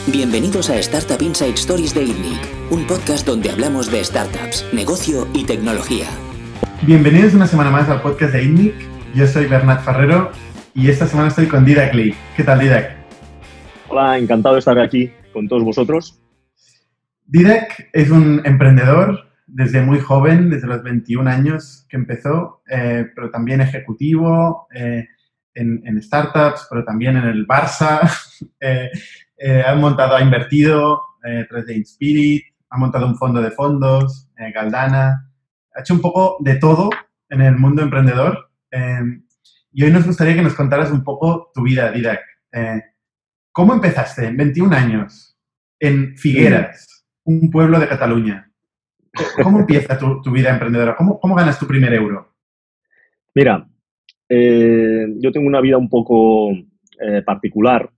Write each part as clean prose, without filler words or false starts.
Bienvenidos a Startup Inside Stories de ITNIC, un podcast donde hablamos de startups, negocio y tecnología. Bienvenidos una semana más al podcast de ITNIC. Yo soy Bernat Ferrero y esta semana estoy con Didac Lee. ¿Qué tal, Didac? Hola, encantado de estar aquí con todos vosotros. Didac es un emprendedor desde muy joven, desde los 21 años que empezó, pero también ejecutivo en startups, pero también en el Barça. Ha invertido a través de Inspirit, ha montado un fondo de fondos, Galdana. Ha hecho un poco de todo en el mundo emprendedor. Y hoy nos gustaría que nos contaras un poco tu vida, Didac. ¿Cómo empezaste en 21 años en Figueras, un pueblo de Cataluña? ¿Cómo empieza tu vida emprendedora? ¿Cómo ganas tu primer euro? Mira, yo tengo una vida un poco particular.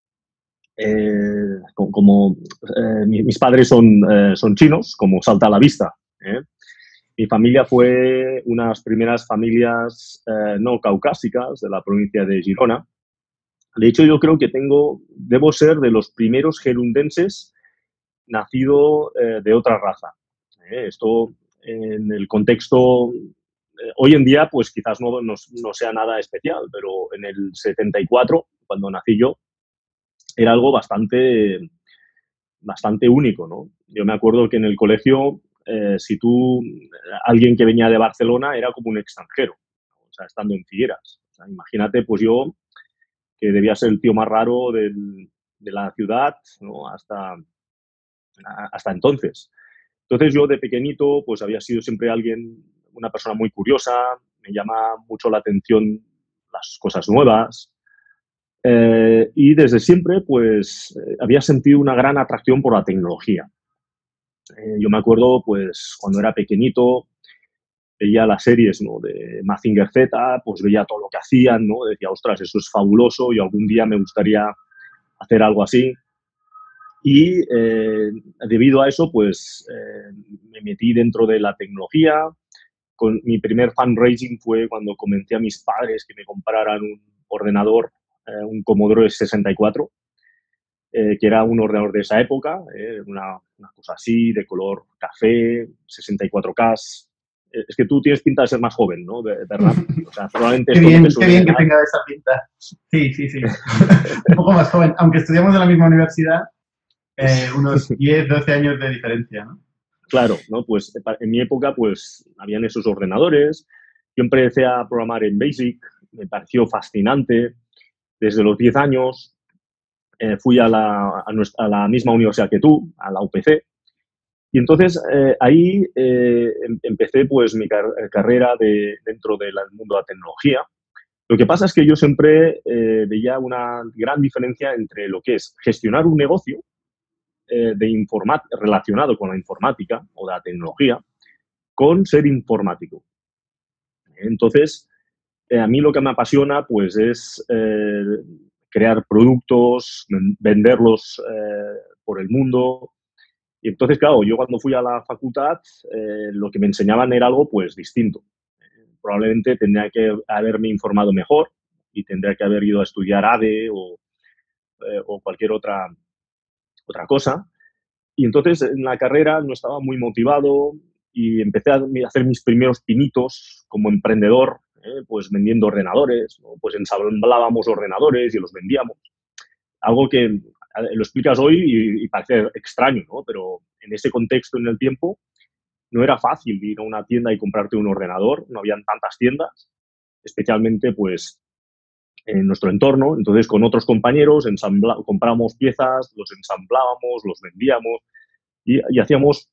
Mis padres son chinos, como salta a la vista. Mi familia fue unas primeras familias no caucásicas de la provincia de Girona. De hecho, yo creo que debo ser de los primeros gerundenses nacido de otra raza. Esto en el contexto, hoy en día, pues quizás no sea nada especial, pero en el 74, cuando nací yo, era algo bastante único, ¿no? Yo me acuerdo que en el colegio, alguien que venía de Barcelona era como un extranjero, o sea, estando en Figueras. O sea, imagínate, pues yo, que debía ser el tío más raro de la ciudad, ¿no? Hasta entonces. Entonces yo de pequeñito pues había sido siempre una persona muy curiosa, me llama mucho la atención las cosas nuevas y desde siempre pues había sentido una gran atracción por la tecnología. Yo me acuerdo pues cuando era pequeñito veía las series, ¿no?, de Mazinger Z, pues veía todo lo que hacían, ¿no? Decía, ostras, eso es fabuloso y algún día me gustaría hacer algo así. Y debido a eso, pues me metí dentro de la tecnología. Mi primer fundraising fue cuando convencí a mis padres que me compraran un ordenador, un Commodore 64, que era un ordenador de esa época, una cosa así, de color café, 64K. Es que tú tienes pinta de ser más joven, ¿no, Bernat? O sea, probablemente Qué bien que tenga esa pinta. Sí. Un poco más joven. Aunque estudiamos en la misma universidad, unos 10, 12 años de diferencia, ¿no? Claro, ¿no? Pues en mi época pues habían esos ordenadores. Yo empecé a programar en BASIC, me pareció fascinante. Desde los 10 años fui a la misma universidad que tú, a la UPC. Y entonces ahí empecé pues mi carrera dentro del mundo de la tecnología. Lo que pasa es que yo siempre veía una gran diferencia entre lo que es gestionar un negocio relacionado con la informática o la tecnología, con ser informático. Entonces, a mí lo que me apasiona pues es crear productos, venderlos por el mundo. Y entonces, claro, yo cuando fui a la facultad lo que me enseñaban era algo pues distinto. Probablemente tendría que haberme informado mejor y tendría que haber ido a estudiar ADE o cualquier otra cosa. Y entonces en la carrera no estaba muy motivado y empecé a hacer mis primeros pinitos como emprendedor, pues vendiendo ordenadores, ¿no? Pues ensamblábamos ordenadores y los vendíamos. Algo que lo explicas hoy y parece extraño, ¿no? Pero en ese contexto, en el tiempo, no era fácil ir a una tienda y comprarte un ordenador, no habían tantas tiendas, especialmente pues en nuestro entorno. Entonces con otros compañeros comprábamos piezas, los ensamblábamos, los vendíamos y hacíamos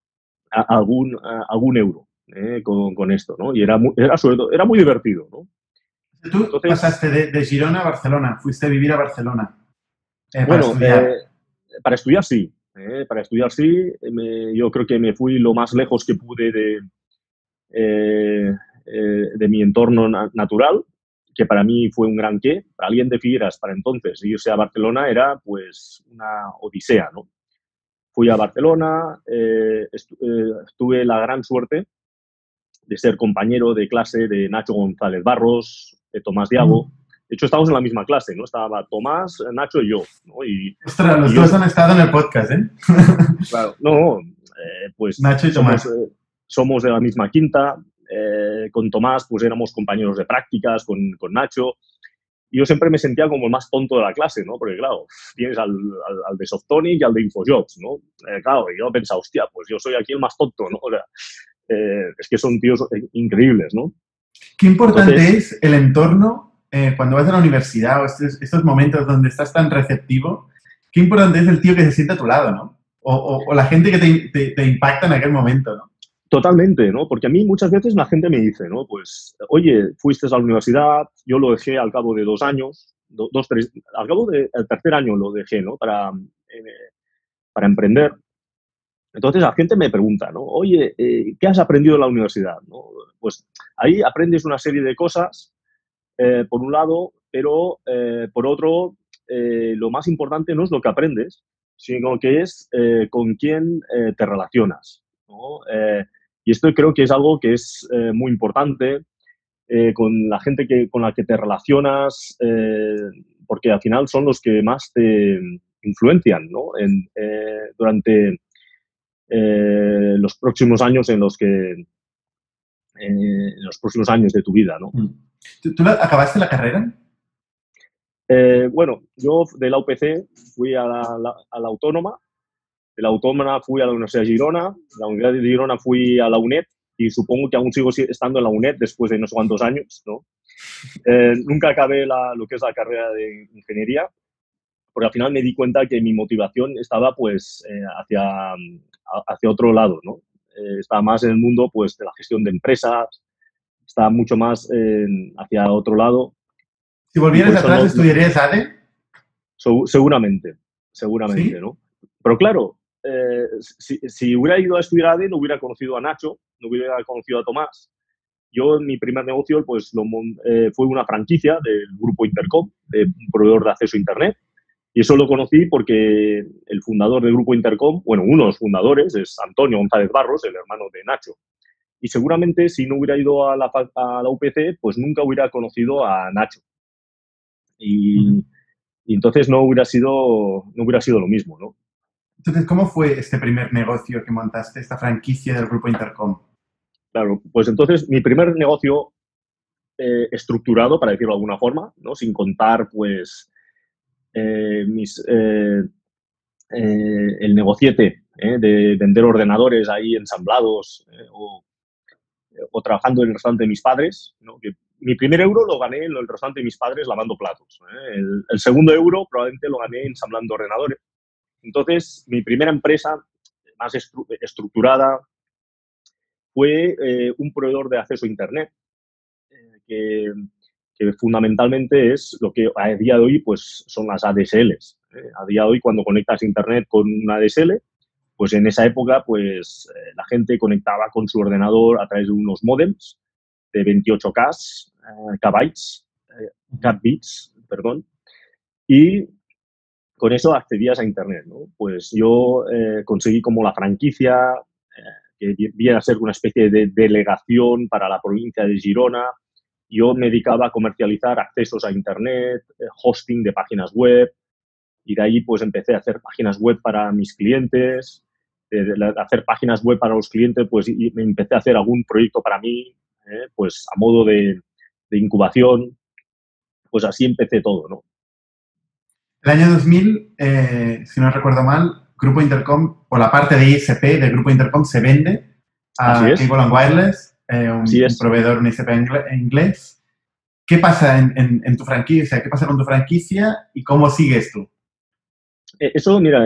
algún euro con esto, ¿no? Y era muy divertido, ¿no? Tú entonces, pasaste de Girona a Barcelona, fuiste a vivir a Barcelona para estudiar. Para estudiar sí. Para estudiar sí. Yo creo que me fui lo más lejos que pude de mi entorno natural, que para mí fue un gran qué. Para alguien de Figueras, para entonces, irse a Barcelona era pues una odisea, ¿no? Fui a Barcelona, tuve la gran suerte de ser compañero de clase de Nacho González Barros, de Tomás Diago, De hecho, estábamos en la misma clase, ¿no? Estaba Tomás, Nacho y yo, ¿no? Ostras, los dos han estado en el podcast, ¿eh? Claro, no, pues Nacho y Tomás. Somos de la misma quinta. Con Tomás, pues éramos compañeros de prácticas, con Nacho. Y yo siempre me sentía como el más tonto de la clase, ¿no? Porque, claro, tienes al de Softonic y al de Infojobs, ¿no? Claro, y yo pensaba, hostia, pues yo soy aquí el más tonto, ¿no? O sea, es que son tíos increíbles, ¿no? Qué importante es el entorno cuando vas a la universidad o estos momentos donde estás tan receptivo. Qué importante es el tío que se siente a tu lado, ¿no? O la gente que te impacta en aquel momento, ¿no? Totalmente, ¿no? Porque a mí muchas veces la gente me dice, ¿no? Pues, oye, fuiste a la universidad, yo lo dejé al cabo de 2 años, al cabo del tercer año lo dejé, ¿no? Para emprender. Entonces la gente me pregunta, ¿no? Oye, ¿qué has aprendido en la universidad? ¿No? Pues ahí aprendes una serie de cosas, por un lado, pero por otro, lo más importante no es lo que aprendes, sino que es con quién te relacionas, ¿no? Y esto creo que es algo que es muy importante con la gente con la que te relacionas, porque al final son los que más te influencian, ¿no? Durante los próximos años en los próximos años de tu vida, ¿no? ¿Tú acabaste la carrera? Bueno, yo de la UPC fui a la Autónoma, de la Autónoma fui a la Universidad de Girona, de la Universidad de Girona fui a la UNED y supongo que aún sigo estando en la UNED después de no sé cuántos años, ¿no? Nunca acabé lo que es la carrera de ingeniería, porque al final me di cuenta que mi motivación estaba pues hacia otro lado, ¿no? Estaba más en el mundo pues de la gestión de empresas, estaba mucho más hacia otro lado. Si volvieras atrás, ¿estudiarías ADE? Seguramente, ¿Sí? ¿no? Pero claro, si hubiera ido a estudiar ADE, no hubiera conocido a Nacho, no hubiera conocido a Tomás. Yo, mi primer negocio, pues fue una franquicia del grupo Intercom, de un proveedor de acceso a Internet. Y eso lo conocí porque el fundador del grupo Intercom, bueno, uno de los fundadores es Antonio González Barros, el hermano de Nacho. Y seguramente si no hubiera ido a la UPC, pues nunca hubiera conocido a Nacho. Y entonces no hubiera sido lo mismo, ¿no? Entonces, ¿cómo fue este primer negocio que montaste, esta franquicia del grupo Intercom? Claro, pues entonces mi primer negocio estructurado, para decirlo de alguna forma, ¿no? Sin contar, pues, el negociete de vender ordenadores ahí ensamblados o trabajando en el restaurante de mis padres, ¿no? Que mi primer euro lo gané en el restaurante de mis padres lavando platos. El segundo euro probablemente lo gané ensamblando ordenadores. Entonces, mi primera empresa más estructurada fue un proveedor de acceso a Internet, que fundamentalmente es lo que a día de hoy pues, son las ADSLs. A día de hoy, cuando conectas Internet con una ADSL, pues en esa época pues, la gente conectaba con su ordenador a través de unos modems de 28K, kbits, perdón, y con eso accedías a Internet, ¿no? Pues yo conseguí como la franquicia, que viene a ser una especie de delegación para la provincia de Girona. Yo me dedicaba a comercializar accesos a Internet, hosting de páginas web, y de ahí pues empecé a hacer páginas web para mis clientes, hacer páginas web para los clientes, pues y me empecé a hacer algún proyecto para mí, pues a modo de incubación, pues así empecé todo, ¿no? El año 2000, si no recuerdo mal, Grupo Intercom, o la parte de ISP de Grupo Intercom se vende a Cable & Wireless, un proveedor, un ISP inglés. ¿Qué pasa en tu franquicia? ¿Qué pasa con tu franquicia y cómo sigues tú? Eso, mira,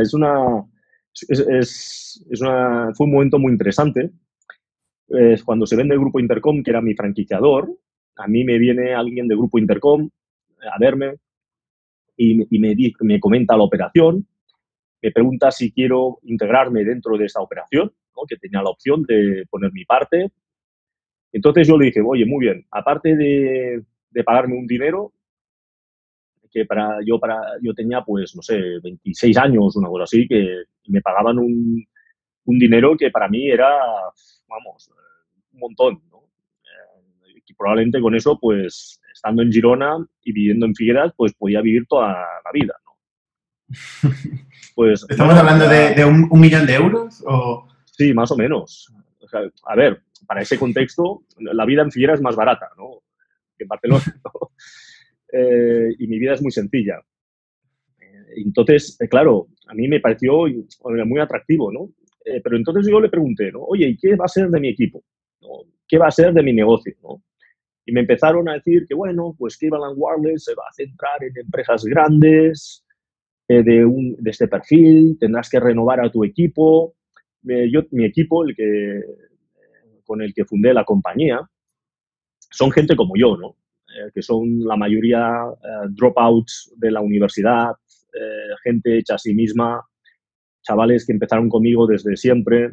fue un momento muy interesante. Cuando se vende el Grupo Intercom, que era mi franquiciador, a mí me viene alguien de Grupo Intercom a verme y me comenta la operación, me pregunta si quiero integrarme dentro de esa operación, ¿no? Que tenía la opción de poner mi parte. Entonces yo le dije, oye, muy bien, aparte de pagarme un dinero, que yo tenía, pues, no sé, 26 años, una cosa así, que me pagaban un dinero que para mí era, vamos, un montón, ¿no? probablemente con eso, pues, estando en Girona y viviendo en Figueras, pues podía vivir toda la vida, ¿no? Pues, ¿Estamos hablando de un millón de euros? ¿O? Sí, más o menos. O sea, a ver, para ese contexto, la vida en Figueras es más barata, ¿no?, que en Barcelona, ¿no? Y mi vida es muy sencilla. Entonces, claro, a mí me pareció muy atractivo, ¿no? Pero entonces yo le pregunté, ¿no? Oye, ¿y qué va a ser de mi equipo? ¿No? ¿Qué va a ser de mi negocio? ¿No? Y me empezaron a decir que, bueno, pues que Cleveland Wireless se va a centrar en empresas grandes, de este perfil, tendrás que renovar a tu equipo. Mi equipo, con el que fundé la compañía, son gente como yo, ¿no? Que son la mayoría dropouts de la universidad, gente hecha a sí misma, chavales que empezaron conmigo desde siempre.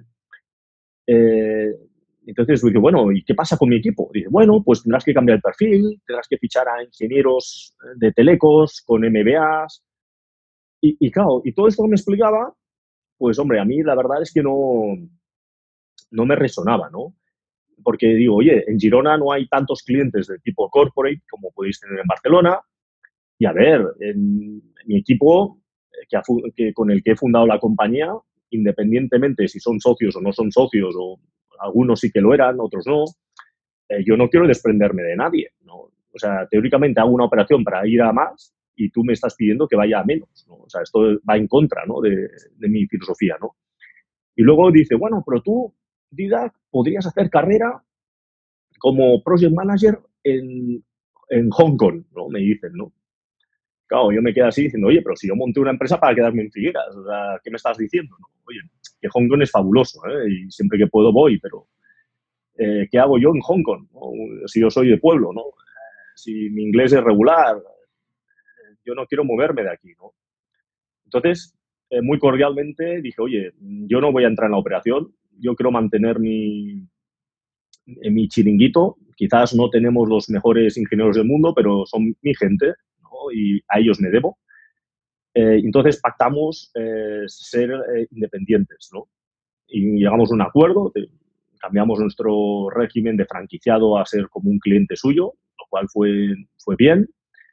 Entonces dije, bueno, ¿y qué pasa con mi equipo? Dice, bueno, pues tendrás que cambiar el perfil, tendrás que fichar a ingenieros de telecos con MBAs. Y claro, y todo esto que me explicaba, pues hombre, a mí la verdad es que no me resonaba, ¿no? Porque digo, oye, en Girona no hay tantos clientes de tipo corporate como podéis tener en Barcelona. Y a ver, en mi equipo, con el que he fundado la compañía, independientemente si son socios o no son socios, o algunos sí que lo eran, otros no, yo no quiero desprenderme de nadie, ¿no? O sea, teóricamente hago una operación para ir a más y tú me estás pidiendo que vaya a menos, ¿no? O sea, esto va en contra, ¿no?, de mi filosofía, ¿no? Y luego dice, bueno, pero tú, Didac, podrías hacer carrera como project manager en Hong Kong, ¿no? Me dicen, ¿no? Claro, yo me quedo así diciendo, oye, pero si yo monté una empresa para quedarme en Figueras, o sea, ¿qué me estás diciendo? ¿No? Oye, que Hong Kong es fabuloso, ¿eh? Y siempre que puedo voy, pero ¿qué hago yo en Hong Kong, ¿no? Si yo soy de pueblo, ¿no? Si mi inglés es regular, yo no quiero moverme de aquí, ¿no? Entonces, muy cordialmente dije, oye, yo no voy a entrar en la operación, yo quiero mantener mi chiringuito. Quizás no tenemos los mejores ingenieros del mundo, pero son mi gente, ¿no? Y a ellos me debo. Entonces pactamos ser independientes, ¿no? Y llegamos a un acuerdo, cambiamos nuestro régimen de franquiciado a ser como un cliente suyo, lo cual fue bien.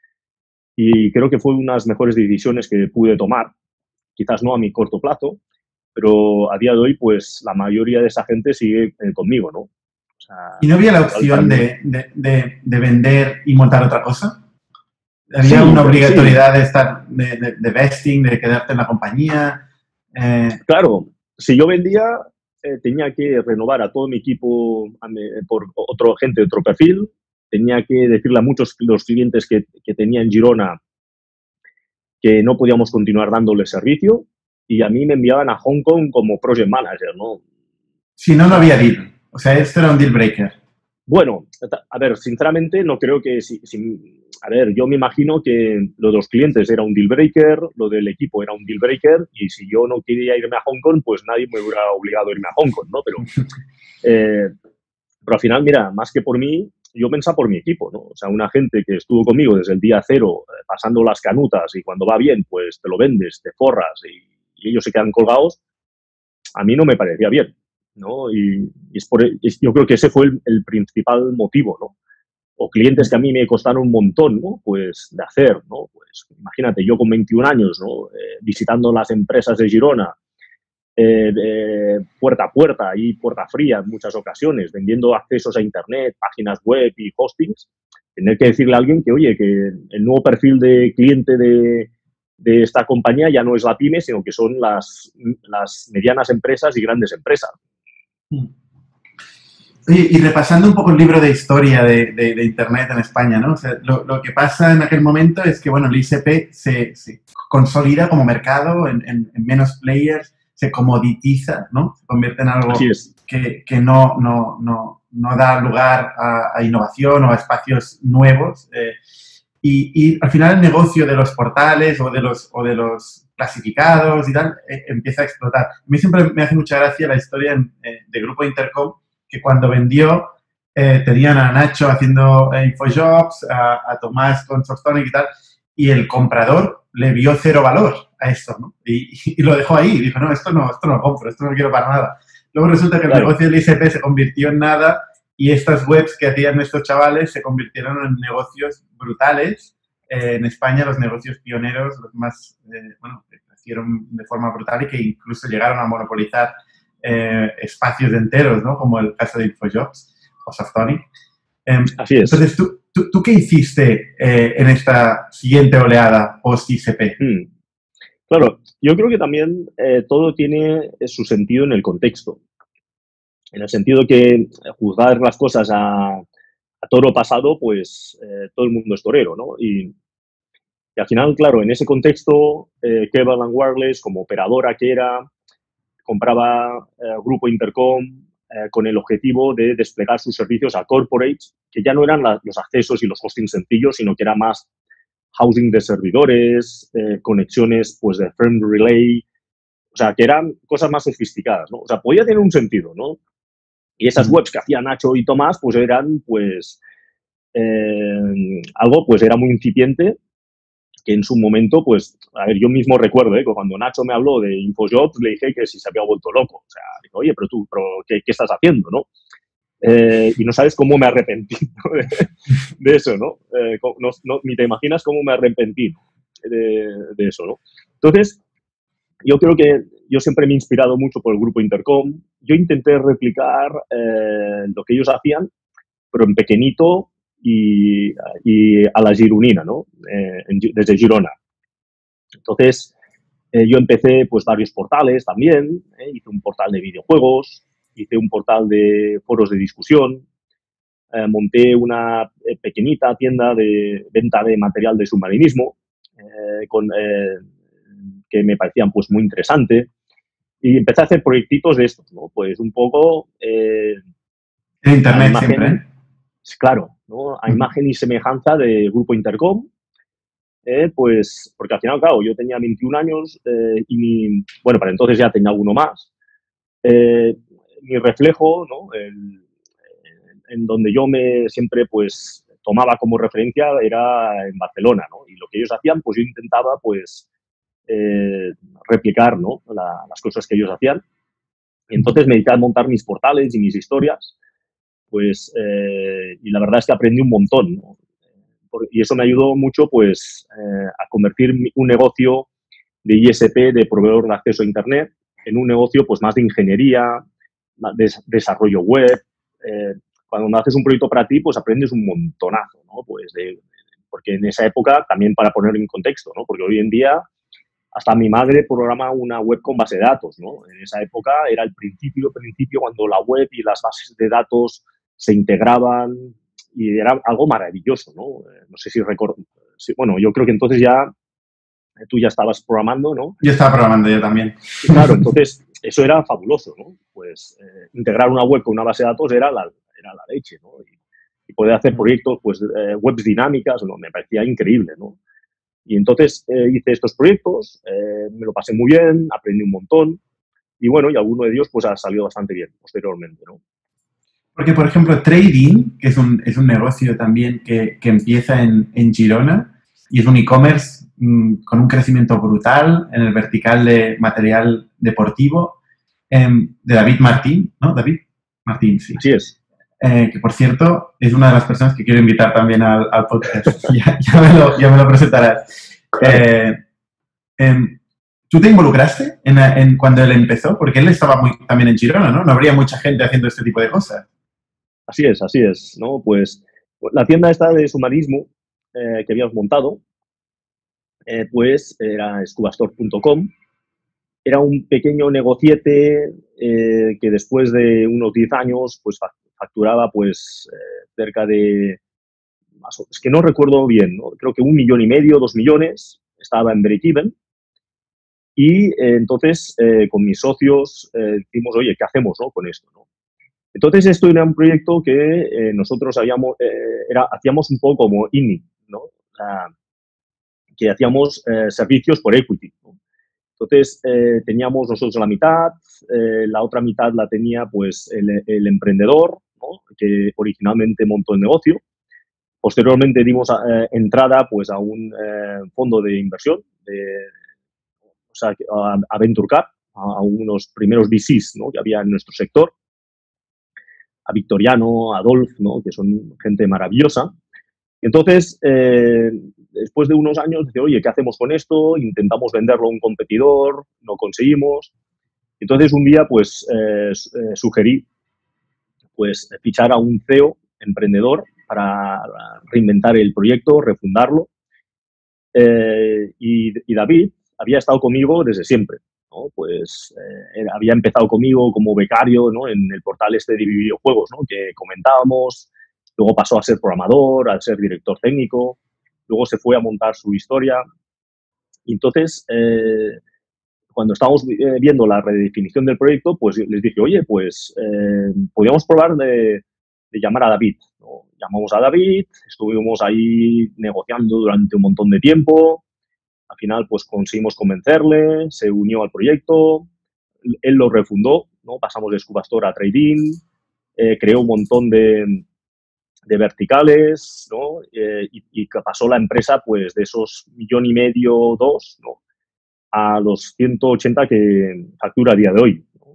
Y creo que fue una de las mejores decisiones que pude tomar, quizás no a mi corto plazo, pero a día de hoy, pues la mayoría de esa gente sigue conmigo, ¿no? O sea, ¿y no había la opción de vender y montar otra cosa? ¿Había sí, una obligatoriedad de estar, de vesting, de quedarte en la compañía? Claro, si yo vendía, tenía que renovar a todo mi equipo por gente de otro perfil, tenía que decirle a muchos los clientes que tenía en Girona que no podíamos continuar dándole servicio, y a mí me enviaban a Hong Kong como project manager, ¿no? Si no, no había deal. O sea, esto era un deal breaker. Bueno, a ver, sinceramente no creo que... A ver, yo me imagino que lo de los clientes era un deal breaker, lo del equipo era un deal breaker, y si yo no quería irme a Hong Kong, pues nadie me hubiera obligado a irme a Hong Kong, ¿no? Pero al final, mira, más que por mí, yo pensaba por mi equipo, ¿no? O sea, una gente que estuvo conmigo desde el día cero, pasando las canutas, y cuando va bien, pues te lo vendes, te forras y ellos se quedan colgados, a mí no me parecía bien, ¿no? Y yo creo que ese fue el principal motivo, ¿no? O clientes que a mí me costaron un montón, ¿no? Pues de hacer, ¿no? Pues imagínate, yo con 21 años, ¿no? Visitando las empresas de Girona, puerta a puerta y puerta fría en muchas ocasiones, vendiendo accesos a internet, páginas web y hostings, tener que decirle a alguien que, oye, que el nuevo perfil de cliente de esta compañía ya no es la pyme, sino que son las medianas empresas y grandes empresas. Oye, y repasando un poco el libro de historia de Internet en España, ¿no? O sea, lo que pasa en aquel momento es que, bueno, el ISP se consolida como mercado en menos players, se comoditiza, ¿no? Se convierte en algo que no da lugar a innovación o a espacios nuevos. Y al final el negocio de los portales o de los clasificados y tal empieza a explotar. A mí siempre me hace mucha gracia la historia de Grupo Intercom, que cuando vendió tenían a Nacho haciendo Infojobs, a Tomás con Softonic y tal, y el comprador le vio cero valor a esto, ¿no? Y lo dejó ahí, dijo, no, esto no lo compro, esto no lo quiero para nada. Luego resulta que el negocio del ISP se convirtió en nada y estas webs que hacían estos chavales se convirtieron en negocios brutales. En España los negocios pioneros, los más, que crecieron de forma brutal y que incluso llegaron a monopolizar espacios enteros, ¿no? Como el caso de Infojobs o Softonic. Así es. Entonces, ¿tú qué hiciste en esta siguiente oleada post-ICP? Claro, yo creo que también todo tiene su sentido en el contexto. En el sentido que juzgar las cosas a toro pasado, pues todo el mundo es torero, ¿no? Y al final, claro, en ese contexto, Cleveland Wireless, como operadora que era, compraba Grupo Intercom con el objetivo de desplegar sus servicios a corporates, que ya no eran los accesos y los hosting sencillos, sino que era más housing de servidores, conexiones pues de firm relay, o sea, que eran cosas más sofisticadas, ¿no? O sea, podía tener un sentido, ¿no? Y esas webs que hacía Nacho y Tomás, pues eran, pues, algo, pues era muy incipiente, que en su momento, pues, a ver, yo mismo recuerdo, que cuando Nacho me habló de Infojobs, le dije que si se había vuelto loco. O sea, digo, oye, pero tú, ¿qué estás haciendo, no? Y no sabes cómo me arrepentí de eso, ¿no? Ni te imaginas cómo me arrepentí de eso, ¿no? Entonces, yo creo que yo siempre me he inspirado mucho por el Grupo Intercom. Yo intenté replicar lo que ellos hacían, pero en pequeñito y a la gironina, ¿no? Desde Girona. Entonces, yo empecé pues varios portales también. Hice un portal de videojuegos, hice un portal de foros de discusión, monté una pequeñita tienda de venta de material de submarinismo que me parecían pues muy interesante, y empecé a hacer proyectitos de estos, ¿no? Pues un poco en internet imagen, siempre. Claro, ¿no? A imagen y semejanza de Grupo Intercom, pues porque al final, claro, yo tenía 21 años y para entonces ya tenía alguno más. Mi reflejo, ¿no? En donde yo siempre pues tomaba como referencia era en Barcelona, ¿no? Y lo que ellos hacían, pues yo intentaba pues replicar, ¿no? Las cosas que ellos hacían. Y entonces me dediqué a montar mis portales y mis historias, pues, y la verdad es que aprendí un montón, ¿no? Y eso me ayudó mucho, pues, a convertir un negocio de ISP, de proveedor de acceso a Internet, en un negocio, pues, más de ingeniería, de desarrollo web. Cuando haces un proyecto para ti, pues, aprendes un montonazo, ¿no? Pues, porque en esa época, también para poner en contexto, ¿no? Porque hoy en día hasta mi madre programa una web con base de datos, ¿no? En esa época era el principio cuando la web y las bases de datos se integraban y era algo maravilloso, ¿no? No sé si recuerdo. Sí, bueno, yo creo que entonces ya tú ya estabas programando, ¿no? Yo estaba programando yo también. Claro, entonces eso era fabuloso, ¿no? Pues integrar una web con una base de datos era la leche, ¿no? Y poder hacer proyectos, pues, webs dinámicas, ¿no? Me parecía increíble, ¿no? Y entonces hice estos proyectos, me lo pasé muy bien, aprendí un montón y bueno, y alguno de ellos pues ha salido bastante bien posteriormente, ¿no? Porque, por ejemplo, Trading, que es un negocio también que empieza en Girona y es un e-commerce con un crecimiento brutal en el vertical de material deportivo, de David Martín, ¿no? David Martín, sí. Así es. Que, por cierto, es una de las personas que quiero invitar también al podcast. ya me lo presentarás. ¿Tú te involucraste en cuando él empezó? Porque él estaba también en Girona, ¿no? No habría mucha gente haciendo este tipo de cosas. Así es, ¿no? Pues la tienda esta de submarinismo que habíamos montado, pues era scubastore.com. Era un pequeño negociete que después de unos 10 años pues facturaba pues cerca de, es que no recuerdo bien, ¿no? Creo que 1,5 millones, 2 millones, estaba en break-even. Y entonces con mis socios dijimos, oye, ¿qué hacemos, no, con esto, ¿no? Entonces esto era un proyecto que nosotros hacíamos un poco como INNIC, ¿no? Que hacíamos servicios por equity, ¿no? Entonces, teníamos nosotros la mitad, la otra mitad la tenía pues el emprendedor, ¿no? Que originalmente montó el negocio. Posteriormente dimos entrada pues a un fondo de inversión, o sea, a Venture Cap, a unos primeros VCs, ¿no? Que había en nuestro sector. a Victoriano, a Adolf, ¿no? Que son gente maravillosa. Entonces, después de unos años, dice, oye, ¿qué hacemos con esto? Intentamos venderlo a un competidor, no conseguimos. Entonces, un día, pues, sugerí pues, fichar a un CEO emprendedor para reinventar el proyecto, refundarlo. Y David había estado conmigo desde siempre, ¿no? Pues había empezado conmigo como becario, ¿no? En el portal este de videojuegos, ¿no? Que comentábamos. Luego pasó a ser programador, a ser director técnico. Luego se fue a montar su historia. Y entonces, cuando estábamos viendo la redefinición del proyecto, pues les dije, oye, pues podríamos probar de llamar a David, ¿no? Llamamos a David, estuvimos ahí negociando durante un montón de tiempo. Al final, pues conseguimos convencerle, se unió al proyecto, él lo refundó, ¿no? Pasamos de Scubastor a Trading, creó un montón de verticales, ¿no? Y pasó la empresa, pues, de esos 1,5 millones, 2, ¿no? A los 180 que factura a día de hoy, ¿no?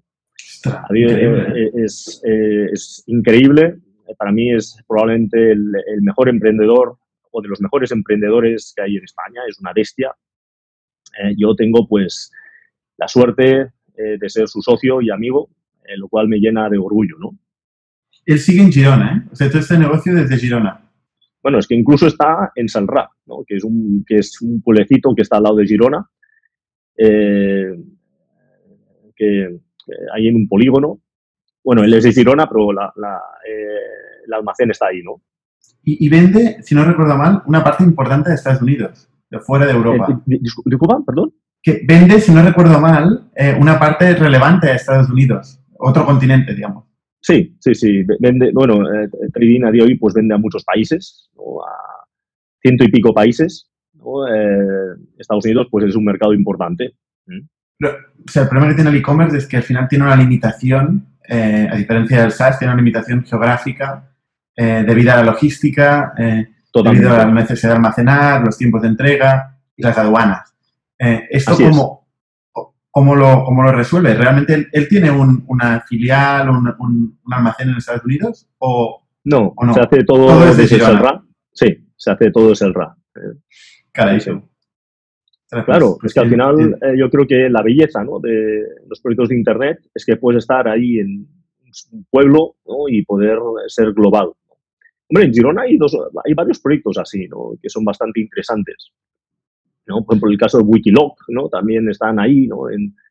Es increíble. Para mí es probablemente el mejor emprendedor o de los mejores emprendedores que hay en España. Es una bestia. Yo tengo, pues, la suerte de ser su socio y amigo, lo cual me llena de orgullo, ¿no? Él sigue en Girona, ¿eh? O sea, todo este negocio desde Girona. Bueno, es que incluso está en Salrà, ¿no? Que es un pueblecito que está al lado de Girona, que hay en un polígono. Bueno, él es de Girona, pero el almacén está ahí, ¿no? Y vende, si no recuerdo mal, una parte importante de Estados Unidos, de fuera de Europa. ¿Disculpa? ¿Perdón? Que vende, si no recuerdo mal, una parte relevante de Estados Unidos, otro continente, digamos. Sí. Vende, bueno, Trading a día de hoy pues vende a muchos países, ¿no? A 100 y pico países, ¿no? Estados Unidos pues es un mercado importante. Pero, o sea, el problema que tiene el e-commerce es que al final tiene una limitación, a diferencia del SaaS, tiene una limitación geográfica debido a la logística, debido a la necesidad de almacenar, los tiempos de entrega y las aduanas. ¿Esto cómo lo resuelve? ¿Realmente él tiene una filial, un almacén en Estados Unidos? No, ¿o no? Se hace todo desde Salrà. Sí, se hace todo desde Salrà. Caray, sí. Claro, es que al final yo creo que la belleza, ¿no? De los proyectos de Internet es que puedes estar ahí en un pueblo, ¿no? Y poder ser global. Hombre, en Girona hay varios proyectos así, ¿no? Que son bastante interesantes, ¿no? Por ejemplo, el caso de Wikiloc, ¿no? También están ahí, ¿no?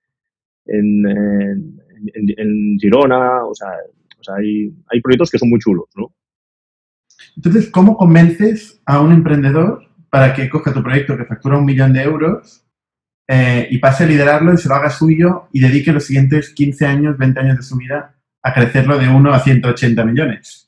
En Girona, o sea hay proyectos que son muy chulos, ¿no? Entonces, ¿cómo convences a un emprendedor para que coja tu proyecto que factura 1 millón de euros y pase a liderarlo y se lo haga suyo y dedique los siguientes 15 años, 20 años de su vida a crecerlo de 1 a 180 millones?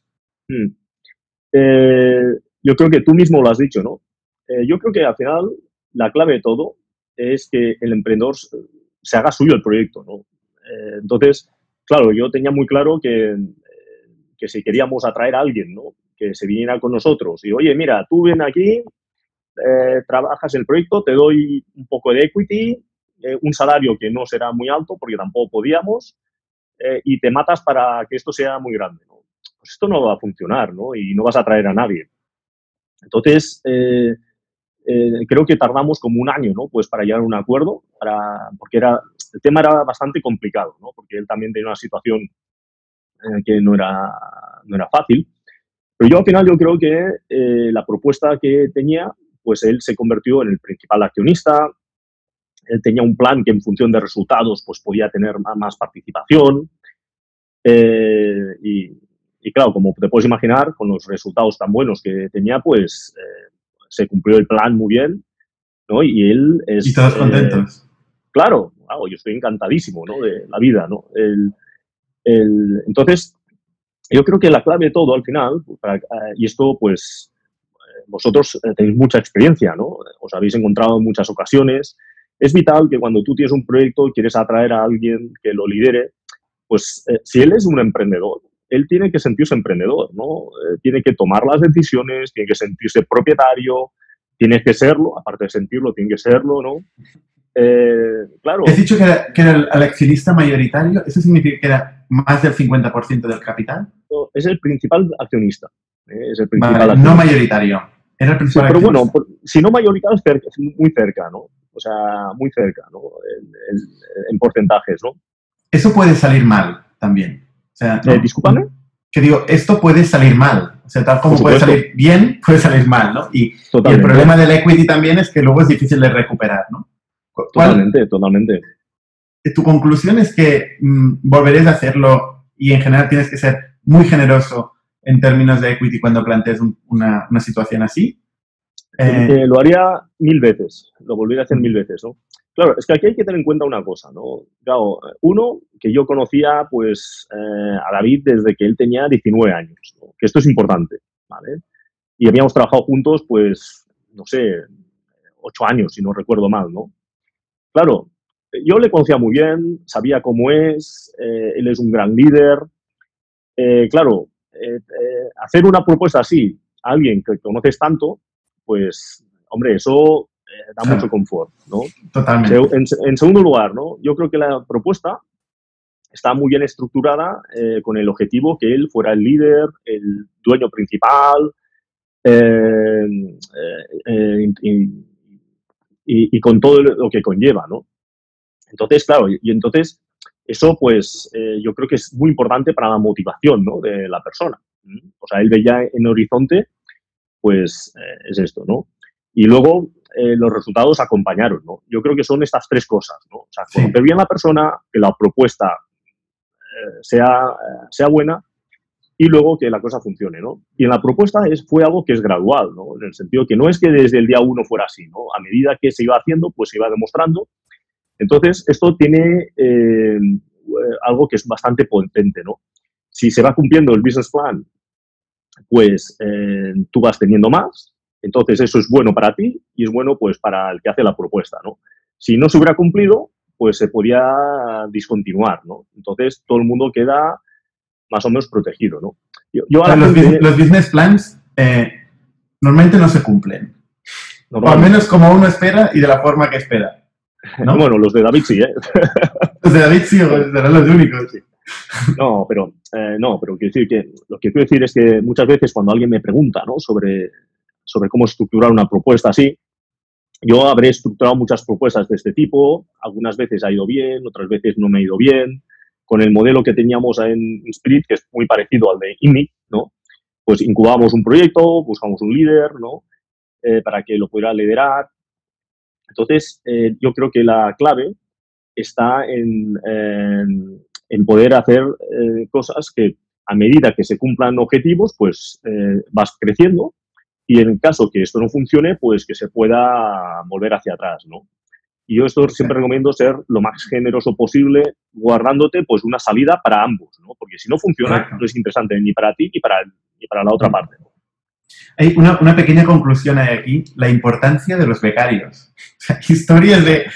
Yo creo que tú mismo lo has dicho, ¿no? Yo creo que al final la clave de todo es que el emprendedor se haga suyo el proyecto, ¿no? Entonces, claro, yo tenía muy claro que si queríamos atraer a alguien, ¿no? Que se viniera con nosotros y, oye, mira, tú ven aquí, trabajas el proyecto, te doy un poco de equity, un salario que no será muy alto porque tampoco podíamos, y te matas para que esto sea muy grande, ¿no? Pues esto no va a funcionar, ¿no? Y no vas a atraer a nadie. Entonces, creo que tardamos como 1 año, ¿no? Pues para llegar a un acuerdo, porque el tema era bastante complicado, ¿no? Porque él también tenía una situación que no era fácil. Pero yo al final yo creo que la propuesta que tenía, pues él se convirtió en el principal accionista. Él tenía un plan que en función de resultados pues podía tener más participación. Y claro, como te puedes imaginar, con los resultados tan buenos que tenía, pues se cumplió el plan muy bien, ¿no? Y él es... ¿Y todos contentos? Claro, yo estoy encantadísimo, ¿no? De la vida, ¿no? Entonces, yo creo que la clave de todo al final, y esto pues vosotros tenéis mucha experiencia, ¿no? Os habéis encontrado en muchas ocasiones. Es vital que cuando tú tienes un proyecto y quieres atraer a alguien que lo lidere, pues si él es un emprendedor, él tiene que sentirse emprendedor, ¿no? Tiene que tomar las decisiones, tiene que sentirse propietario, tiene que serlo, aparte de sentirlo, tiene que serlo, ¿no? Claro. Has dicho que era el accionista mayoritario. ¿Eso significa que era más del 50% del capital? Es el principal accionista. Es el Vale, principal no accionista. mayoritario. Era el Sí, principal pero accionista. bueno, si no mayoritario, muy cerca, ¿no? O sea, muy cerca, ¿no? En porcentajes, ¿no? Eso puede salir mal también. O sea, ¿no? Discúlpame. Que digo, esto puede salir mal. O sea, tal como Por puede supuesto. salir bien, puede salir mal, ¿no? Y el Totalmente. problema del equity también es que luego es difícil de recuperar, ¿no? Totalmente. Tu conclusión es que volveréis a hacerlo y en general tienes que ser muy generoso en términos de equity cuando plantees una situación así. Lo haría 1000 veces, lo volvería a hacer 1000 veces, ¿no? Claro, es que aquí hay que tener en cuenta una cosa, ¿no? Claro, uno, que yo conocía, pues, a David desde que él tenía 19 años, ¿no? Que esto es importante, ¿vale? Y habíamos trabajado juntos, pues, no sé, 8 años, si no recuerdo mal, ¿no? Claro, yo le conocía muy bien, sabía cómo es, él es un gran líder. Claro, hacer una propuesta así a alguien que conoces tanto, pues, hombre, eso da mucho confort, ¿no? Totalmente. En segundo lugar, ¿no? Yo creo que la propuesta está muy bien estructurada con el objetivo que él fuera el líder, el dueño principal y con todo lo que conlleva, ¿no? Entonces, claro, y entonces eso, pues, yo creo que es muy importante para la motivación, ¿no? De la persona. O sea, él veía en horizonte, pues, es esto, ¿no? Y luego los resultados acompañaron, ¿no? Yo creo que son estas tres cosas, ¿no? O sea, conocer bien a la persona, que la propuesta sea buena y luego que la cosa funcione, ¿no? Y en la propuesta fue algo que es gradual, ¿no? En el sentido que no es que desde el día uno fuera así, ¿no? A medida que se iba haciendo, pues se iba demostrando. Entonces, esto tiene algo que es bastante potente, ¿no? Si se va cumpliendo el business plan, pues tú vas teniendo más, entonces eso es bueno para ti y es bueno pues para el que hace la propuesta, ¿no? Si no se hubiera cumplido, pues se podía discontinuar, ¿no? Entonces todo el mundo queda más o menos protegido, ¿no? Los business plans normalmente no se cumplen. O al menos como uno espera y de la forma que espera, ¿no? Bueno, los de David sí, ¿eh? Los de David sí, serán los únicos. Sí. No, pero quiero decir que lo que quiero decir es que muchas veces cuando alguien me pregunta, ¿no? sobre cómo estructurar una propuesta así, yo habré estructurado muchas propuestas de este tipo, algunas veces ha ido bien, otras veces no me ha ido bien. Con el modelo que teníamos en Spirit, que es muy parecido al de INNIC, ¿no? Pues incubamos un proyecto, buscamos un líder, ¿no? Para que lo pudiera liderar. Entonces, yo creo que la clave está en poder hacer cosas que a medida que se cumplan objetivos, pues vas creciendo y en el caso que esto no funcione, pues que se pueda volver hacia atrás, ¿no? Y yo esto siempre recomiendo ser lo más generoso posible, guardándote pues una salida para ambos, ¿no? Porque si no funciona, no es interesante ni para ti ni para la otra parte, ¿no? Hay una pequeña conclusión hay aquí, la importancia de los becarios. O sea, historias de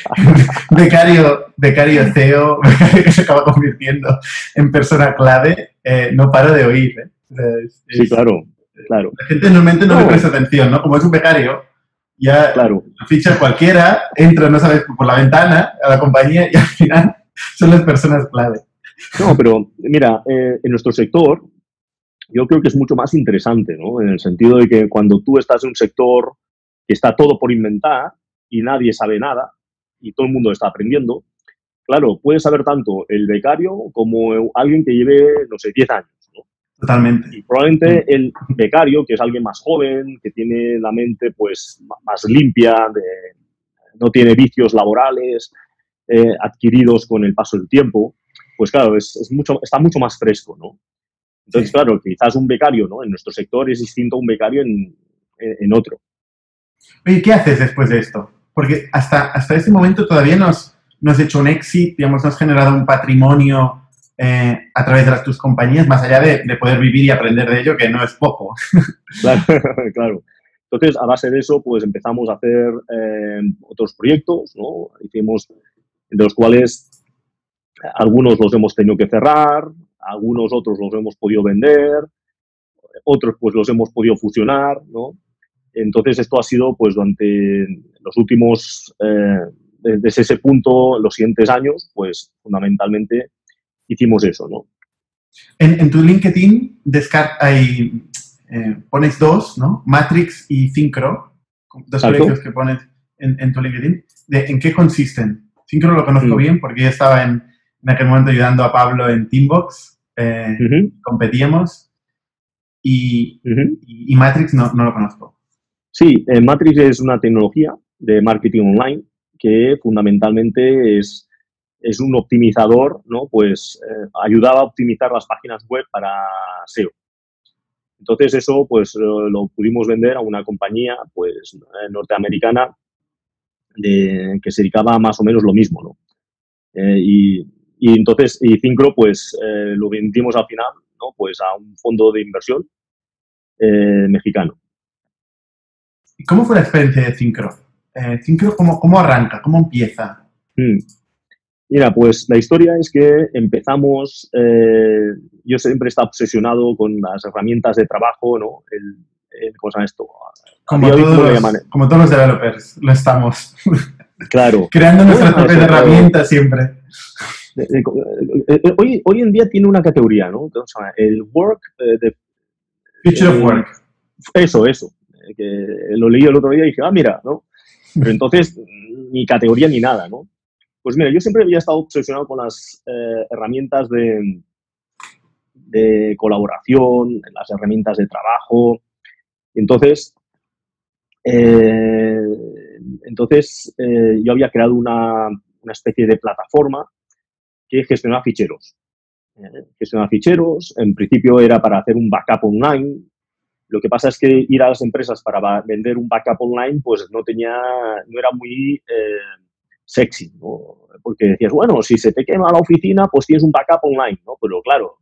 becario CEO, becario que se acaba convirtiendo en persona clave, no paro de oír. O sea, sí, claro. La gente normalmente no le presta atención, ¿no? Como es un becario, ya ficha cualquiera, entra, no sabes, por la ventana a la compañía y al final son las personas clave. No, pero mira, en nuestro sector yo creo que es mucho más interesante, ¿no? En el sentido de que cuando tú estás en un sector que está todo por inventar y nadie sabe nada y todo el mundo está aprendiendo, claro, puede saber tanto el becario como alguien que lleve, no sé, 10 años, ¿no? Totalmente. Y probablemente el becario, que es alguien más joven, que tiene la mente pues más limpia, no tiene vicios laborales adquiridos con el paso del tiempo, pues claro, está mucho más fresco, ¿no? Entonces, claro, quizás un becario, ¿no? En nuestro sector es distinto a un becario en otro. Oye, ¿qué haces después de esto? Porque hasta ese momento todavía no has hecho un exit, digamos, no has generado un patrimonio a través de tus compañías, más allá de poder vivir y aprender de ello, que no es poco. Claro. Entonces, a base de eso, pues empezamos a hacer otros proyectos, ¿no? Hicimos, de los cuales algunos los hemos tenido que cerrar, algunos otros los hemos podido vender, otros pues los hemos podido fusionar, ¿no? Entonces esto ha sido pues durante los últimos, desde ese punto, los siguientes años, pues fundamentalmente hicimos eso, ¿no? En tu LinkedIn pones dos, ¿no? Matrix y Syncro, dos proyectos que pones en tu LinkedIn. ¿En qué consisten? Syncro lo conozco bien porque yo estaba en aquel momento ayudando a Pablo en Teambox, competíamos, y Matrix no lo conozco. Sí, Matrix es una tecnología de marketing online que fundamentalmente es un optimizador, ¿no? Pues ayudaba a optimizar las páginas web para SEO. Entonces eso pues lo pudimos vender a una compañía pues norteamericana que se dedicaba a más o menos lo mismo, ¿no? Y entonces Syncro pues lo vendimos al final, ¿no? Pues a un fondo de inversión mexicano. ¿Y cómo fue la experiencia de Syncro? ¿Syncro cómo arranca? ¿Cómo empieza? Mira, pues la historia es que empezamos, yo siempre he estado obsesionado con las herramientas de trabajo, ¿no? ¿Cómo se llama esto? Como todos los developers, lo estamos. Claro. Creando nuestras propias herramientas siempre. Hoy en día tiene una categoría, ¿no? El work... Future of work. Eso. Que lo leí el otro día y dije, mira, ¿no? Pero entonces, ni categoría ni nada, ¿no? Pues mira, yo siempre había estado obsesionado con las herramientas de colaboración, las herramientas de trabajo. Entonces, yo había creado una especie de plataforma que gestionaba ficheros. En principio era para hacer un backup online. Lo que pasa es que ir a las empresas para vender un backup online pues no era muy sexy, ¿no? Porque decías, bueno, si se te quema la oficina, pues tienes un backup online, ¿no? Pero claro,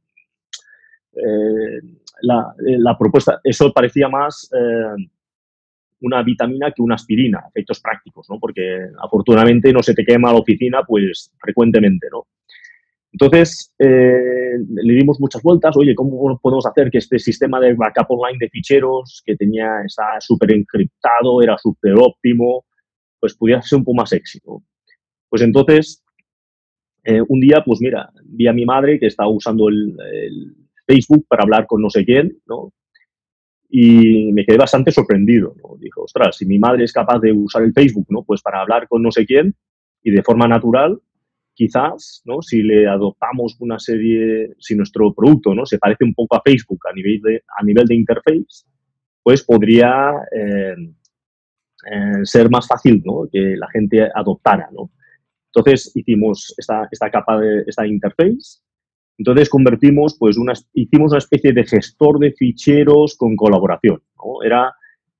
la propuesta, eso parecía más una vitamina que una aspirina, efectos prácticos, ¿no? Porque afortunadamente no se te quema la oficina pues frecuentemente, ¿no? Entonces, le dimos muchas vueltas. Oye, ¿cómo podemos hacer que este sistema de backup online de ficheros que estaba súper encriptado, era súper óptimo, pues pudiera ser un poco más sexy, ¿no? Pues entonces, un día, pues mira, vi a mi madre que estaba usando el Facebook para hablar con no sé quién, ¿no? Y me quedé bastante sorprendido, ¿no? Dijo, ostras, si mi madre es capaz de usar el Facebook, ¿no? Pues para hablar con no sé quién y de forma natural, quizás, ¿no? Si le adoptamos una serie, si nuestro producto, ¿no? Se parece un poco a Facebook a nivel de interface, pues podría ser más fácil, ¿no? Que la gente adoptara, ¿no? Entonces hicimos esta capa de esta interface. Entonces hicimos una especie de gestor de ficheros con colaboración, ¿no? Era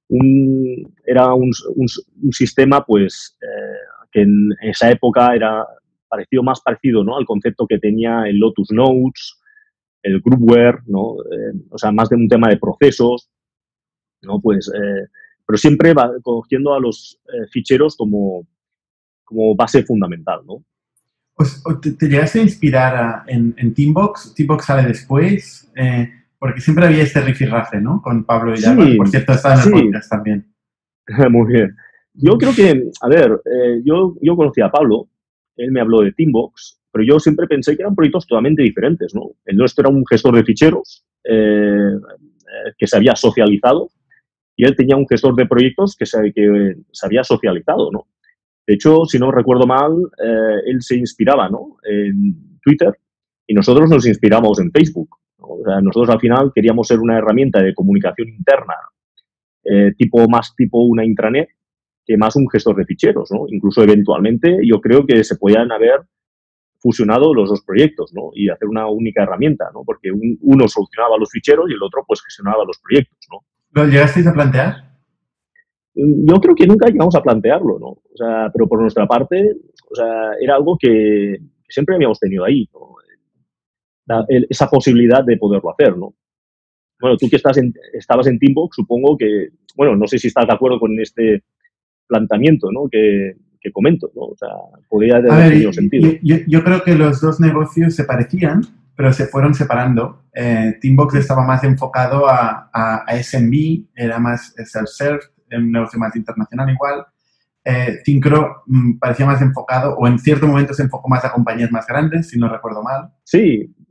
un sistema, pues, que en esa época pareció más parecido, ¿no? Al concepto que tenía el Lotus Notes, el Groupware, ¿no? O sea, más de un tema de procesos, ¿no? Pues, pero siempre va cogiendo a los ficheros como base fundamental, ¿no? Pues, ¿te llegaste a inspirar en Teambox? Teambox sale después, porque siempre había este rifirrafe, ¿no? Con Pablo Villalba, sí, por cierto, está en el podcast también. Muy bien. Yo creo que, a ver, yo conocí a Pablo, él me habló de Teambox, pero yo siempre pensé que eran proyectos totalmente diferentes, ¿no? El nuestro era un gestor de ficheros que se había socializado y él tenía un gestor de proyectos que se había socializado, ¿no? De hecho, si no recuerdo mal, él se inspiraba, ¿no? En Twitter y nosotros nos inspiramos en Facebook, ¿no? O sea, nosotros al final queríamos ser una herramienta de comunicación interna, tipo una intranet, que más un gestor de ficheros, ¿no? Incluso eventualmente yo creo que se podían haber fusionado los dos proyectos, ¿no? Y hacer una única herramienta, ¿no? Porque uno solucionaba los ficheros y el otro pues gestionaba los proyectos, ¿no? ¿Lo llegasteis a plantear? Yo creo que nunca llegamos a plantearlo, ¿no? O sea, pero por nuestra parte, o sea, era algo que siempre habíamos tenido ahí, ¿no? Esa posibilidad de poderlo hacer, ¿no? Bueno, tú que estabas en Teambox, supongo que, bueno, no sé si estás de acuerdo con este planteamiento, ¿no? Que comento, ¿no? O sea, podría haber tenido sentido. Yo creo que los dos negocios se parecían, pero se fueron separando. Teambox estaba más enfocado a SMB, era más self-serve, un negocio más internacional igual. Syncro parecía más enfocado, o en cierto momento se enfocó más a compañías más grandes, si no recuerdo mal. Sí,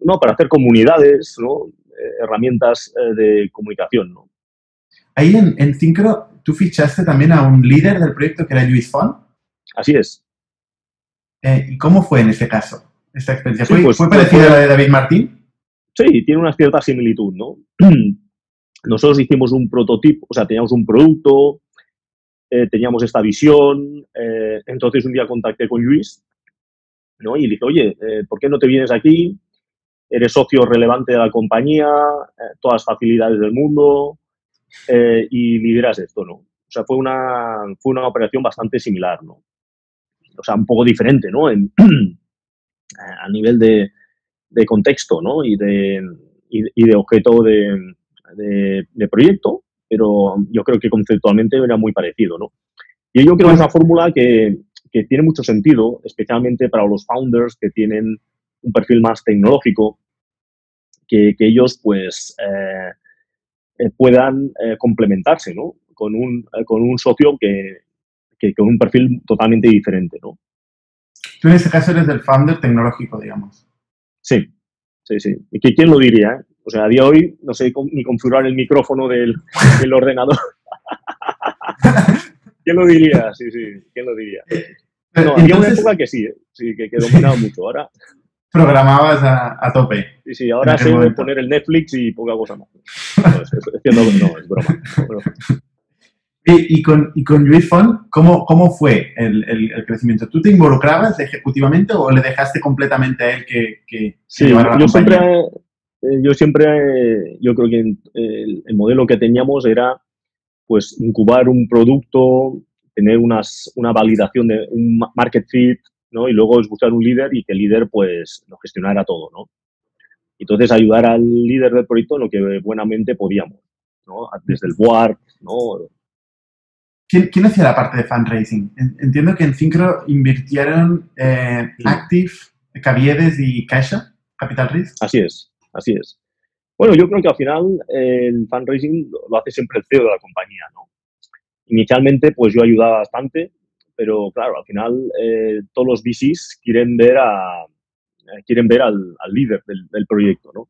no, para hacer comunidades, ¿no? Herramientas de comunicación, ¿no? Ahí en Syncro, ¿tú fichaste también a un líder del proyecto que era Lluís Font? Así es. ¿Y cómo fue en este caso esta experiencia? Sí, ¿Fue parecida a la de David Martín? Sí, tiene una cierta similitud, ¿no? Nosotros hicimos un prototipo, o sea, teníamos un producto, teníamos esta visión, entonces un día contacté con Lluís, ¿no? Y le dije, oye, ¿por qué no te vienes aquí? Eres socio relevante de la compañía, todas las facilidades del mundo y lideras esto, ¿no? O sea, fue una operación bastante similar, ¿no? O sea, un poco diferente, ¿no? A nivel de contexto, ¿no? Y de objeto de proyecto, pero yo creo que conceptualmente era muy parecido, ¿no? Y yo creo que es una fórmula que tiene mucho sentido, especialmente para los founders que tienen un perfil más tecnológico, que ellos, pues, puedan complementarse, ¿no? Con un socio que con un perfil totalmente diferente, ¿no? Tú en este caso eres el founder tecnológico, digamos. Sí, sí, sí. ¿Y quién lo diría? O sea, a día de hoy no sé ni configurar el micrófono del ordenador. ¿Quién lo diría? Sí, sí, ¿quién lo diría? No, había una época que sí, sí, que dominaba mucho. Ahora programabas a tope. Sí, sí, ahora sé poner el Netflix y poca cosa más. No, es broma. Bueno. Y con Lluís Font, ¿cómo fue el crecimiento? ¿Tú te involucrabas ejecutivamente o le dejaste completamente a él que sí, llevara la compañía? Yo creo que el modelo que teníamos era pues incubar un producto, tener una validación de un market fit, ¿no? Y luego es buscar un líder y que el líder pues lo gestionara todo, ¿no? Entonces ayudar al líder del proyecto en lo que buenamente podíamos, ¿no? Desde el board, ¿no? ¿Quién hacía la parte de fundraising? Entiendo que en Syncro invirtieron Active, Caviedes y Caixa, Capital Risk. Así es, así es. Bueno, yo creo que al final el fundraising lo hace siempre el CEO de la compañía, ¿no? Inicialmente, pues yo ayudaba bastante, pero claro, al final todos los VCs quieren ver al líder del proyecto, ¿no?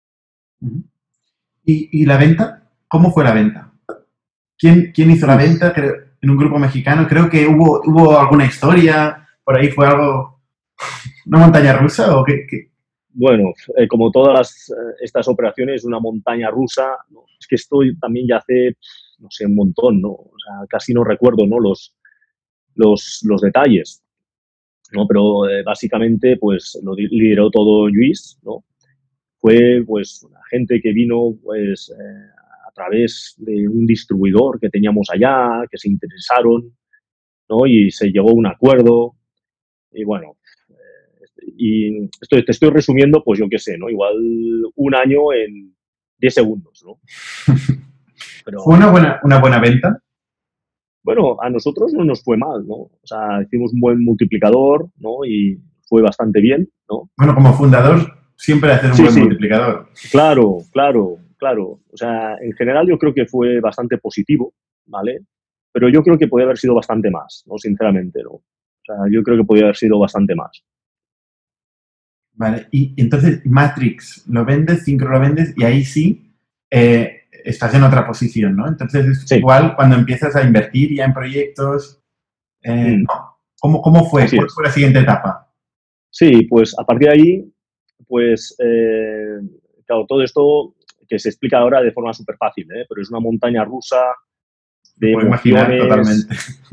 ¿Y la venta? ¿Cómo fue la venta? ¿Quién hizo la venta? En un grupo mexicano. Creo que hubo alguna historia, por ahí fue algo, una montaña rusa o qué. Bueno, como todas estas operaciones, una montaña rusa, ¿no? Es que esto también ya hace, no sé, un montón, ¿no? O sea, casi no recuerdo, ¿no? Los detalles, ¿no? Pero básicamente, pues lo lideró todo Lluís, ¿no? Fue, pues, una gente que vino, pues, a través de un distribuidor que teníamos allá, que se interesaron, ¿no? Y se llegó a un acuerdo. Y bueno, y te estoy resumiendo, pues yo qué sé, ¿no? Igual un año en 10 segundos, ¿no? Pero, ¿fue una buena venta? Bueno, a nosotros no nos fue mal, ¿no? O sea, hicimos un buen multiplicador, ¿no? Y fue bastante bien, ¿no? Bueno, como fundador, siempre hacer un buen multiplicador. Claro. O sea, en general yo creo que fue bastante positivo, ¿vale? Pero yo creo que podía haber sido bastante más, ¿no? Sinceramente, ¿no? O sea, yo creo que podía haber sido bastante más. Vale, y entonces Matrix lo vendes, Syncro lo vendes, y ahí sí estás en otra posición, ¿no? Entonces es igual cuando empiezas a invertir ya en proyectos. ¿No? ¿Cómo fue? ¿Cuál fue la siguiente etapa? Sí, pues a partir de ahí, pues, claro, todo esto que se explica ahora de forma súper fácil, pero es una montaña rusa de emociones,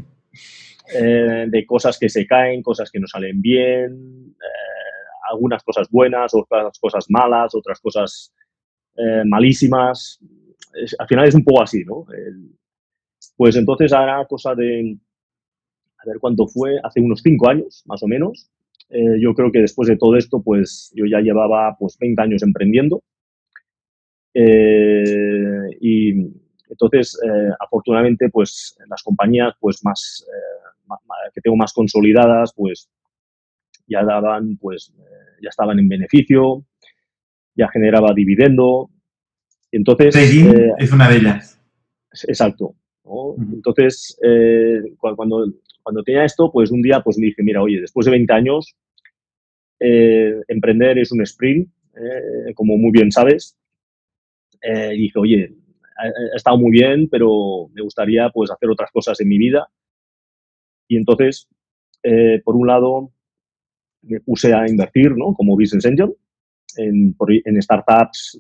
de cosas que se caen, cosas que no salen bien, algunas cosas buenas, otras cosas malas, otras cosas malísimas. Al final es un poco así, ¿no? Pues entonces ahora cosa de, a ver cuánto fue, hace unos 5 años, más o menos. Yo creo que después de todo esto, pues yo ya llevaba pues 20 años emprendiendo. Y entonces, afortunadamente, pues las compañías pues más que tengo más consolidadas, pues ya daban, pues ya estaban en beneficio, ya generaba dividendo. Entonces, Trading es una de ellas. Exacto, ¿no? Entonces, cuando tenía esto, pues un día pues me dije, mira, oye, después de 20 años, emprender es un sprint, como muy bien sabes. Y dije, oye, ha estado muy bien, pero me gustaría pues hacer otras cosas en mi vida. Y entonces, por un lado, me puse a invertir, ¿no? Como business angel en startups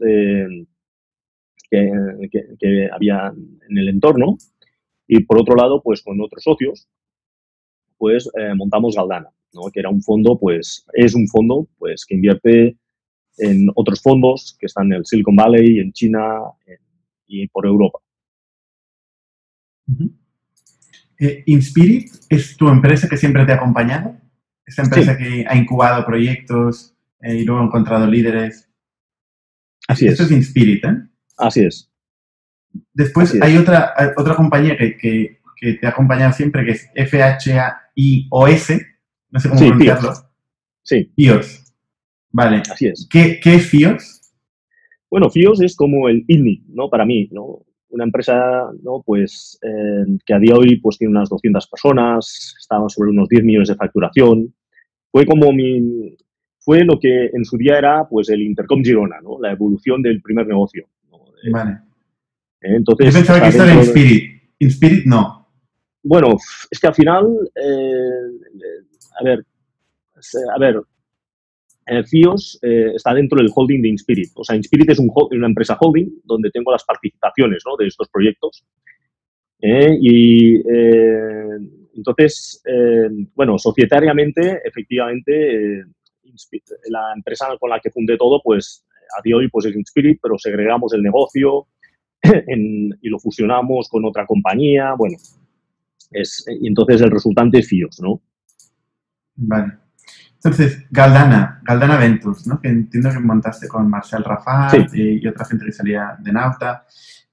que había en el entorno. Y por otro lado, pues con otros socios, pues montamos Galdana, ¿no? Que era un fondo, pues es un fondo pues que invierte en otros fondos que están en el Silicon Valley, en China y por Europa. Uh-huh. ¿Inspirit es tu empresa que siempre te ha acompañado? ¿Esa empresa que ha incubado proyectos y luego ha encontrado líderes? Así Esto es Inspirit, ¿eh? Así es. Después Así es. hay otra compañía que te ha acompañado siempre, que es FHAIOS. No sé cómo pronunciarlo. Sí. FIOS. Vale. Así es. ¿Qué es FIOS? Bueno, FIOS es como el INNIC, ¿no? Para mí, ¿no? Una empresa, ¿no? Pues que a día de hoy pues tiene unas 200 personas, estamos sobre unos 10 millones de facturación. Fue lo que en su día era pues el Intercom Girona, ¿no? La evolución del primer negocio, ¿no? Vale. Entonces, yo pensaba que esto era Inspirit. Inspirit no. Bueno, es que al final, a ver, FIOS está dentro del holding de Inspirit. O sea, Inspirit es una empresa holding donde tengo las participaciones, ¿no? De estos proyectos. Entonces, bueno, societariamente, efectivamente, la empresa con la que fundé todo, pues a día de hoy pues es Inspirit, pero segregamos el negocio y lo fusionamos con otra compañía. Bueno, y entonces el resultante es FIOS, ¿no? Vale. Entonces, Galdana Ventures, ¿no? Que entiendo que montaste con Marcel Rafat y otra gente que salía de Nauta.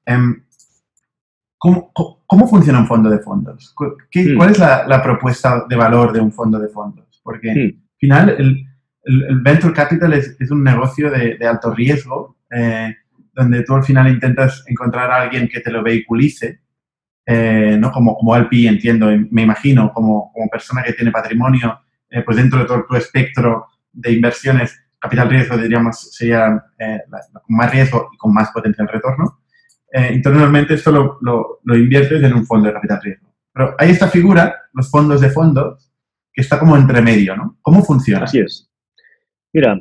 ¿Cómo funciona un fondo de fondos? ¿Cuál es la propuesta de valor de un fondo de fondos? Porque al final el Venture Capital es un negocio de alto riesgo, donde tú al final intentas encontrar a alguien que te lo vehiculice, ¿no? Como LP, entiendo, me imagino, como persona que tiene patrimonio, pues dentro de todo tu espectro de inversiones, capital riesgo, diríamos, sería con más riesgo y con más potencial retorno. Entonces, normalmente esto lo inviertes en un fondo de capital riesgo. Pero hay esta figura, los fondos de fondos, que está como entre medio, ¿no? ¿Cómo funciona? Así es. Mira,